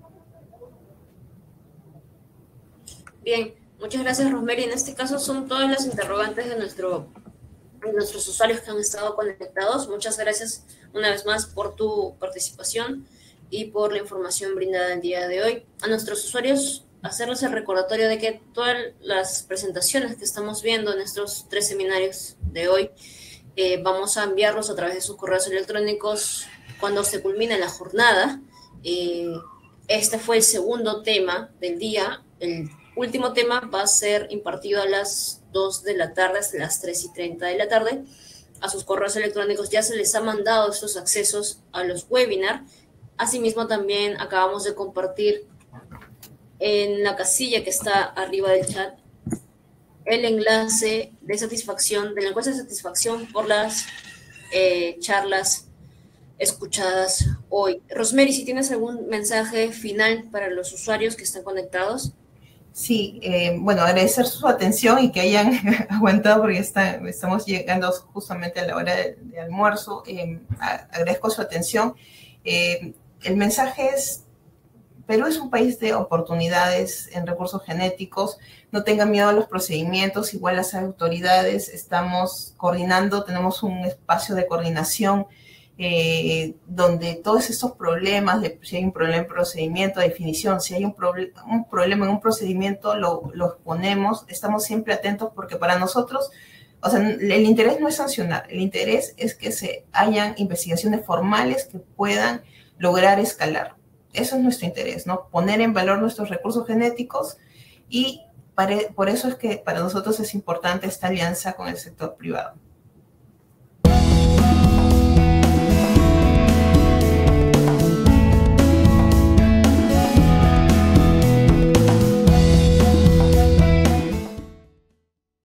Bien, muchas gracias, Rosemary. En este caso son todas las interrogantes de, nuestro, de nuestros usuarios que han estado conectados. Muchas gracias una vez más por tu participación y por la información brindada el día de hoy. A nuestros usuarios, hacerles el recordatorio de que todas las presentaciones que estamos viendo en estos tres seminarios de hoy, Eh, vamos a enviarlos a través de sus correos electrónicos cuando se culmine la jornada. Eh, este fue el segundo tema del día. El último tema va a ser impartido a las dos de la tarde, hasta las tres y treinta de la tarde. A sus correos electrónicos ya se les ha mandado estos accesos a los webinars. Asimismo, también acabamos de compartir en la casilla que está arriba del chat el enlace de satisfacción, de la encuesta de satisfacción por las eh, charlas escuchadas hoy. Rosemary, si tienes algún mensaje final para los usuarios que están conectados. Sí, eh, bueno, agradecer su atención y que hayan aguantado porque está, estamos llegando justamente a la hora de, de almuerzo. Eh, agradezco su atención. Eh, el mensaje es: Perú es un país de oportunidades en recursos genéticos. No tengan miedo a los procedimientos, igual las autoridades estamos coordinando, tenemos un espacio de coordinación eh, donde todos estos problemas, de, si hay un problema en procedimiento, definición, si hay un, proble un problema en un procedimiento, lo, lo exponemos, estamos siempre atentos porque para nosotros, o sea, el interés no es sancionar, el interés es que se hayan investigaciones formales que puedan lograr escalar. Eso es nuestro interés, ¿no? Poner en valor nuestros recursos genéticos y para, por eso es que para nosotros es importante esta alianza con el sector privado.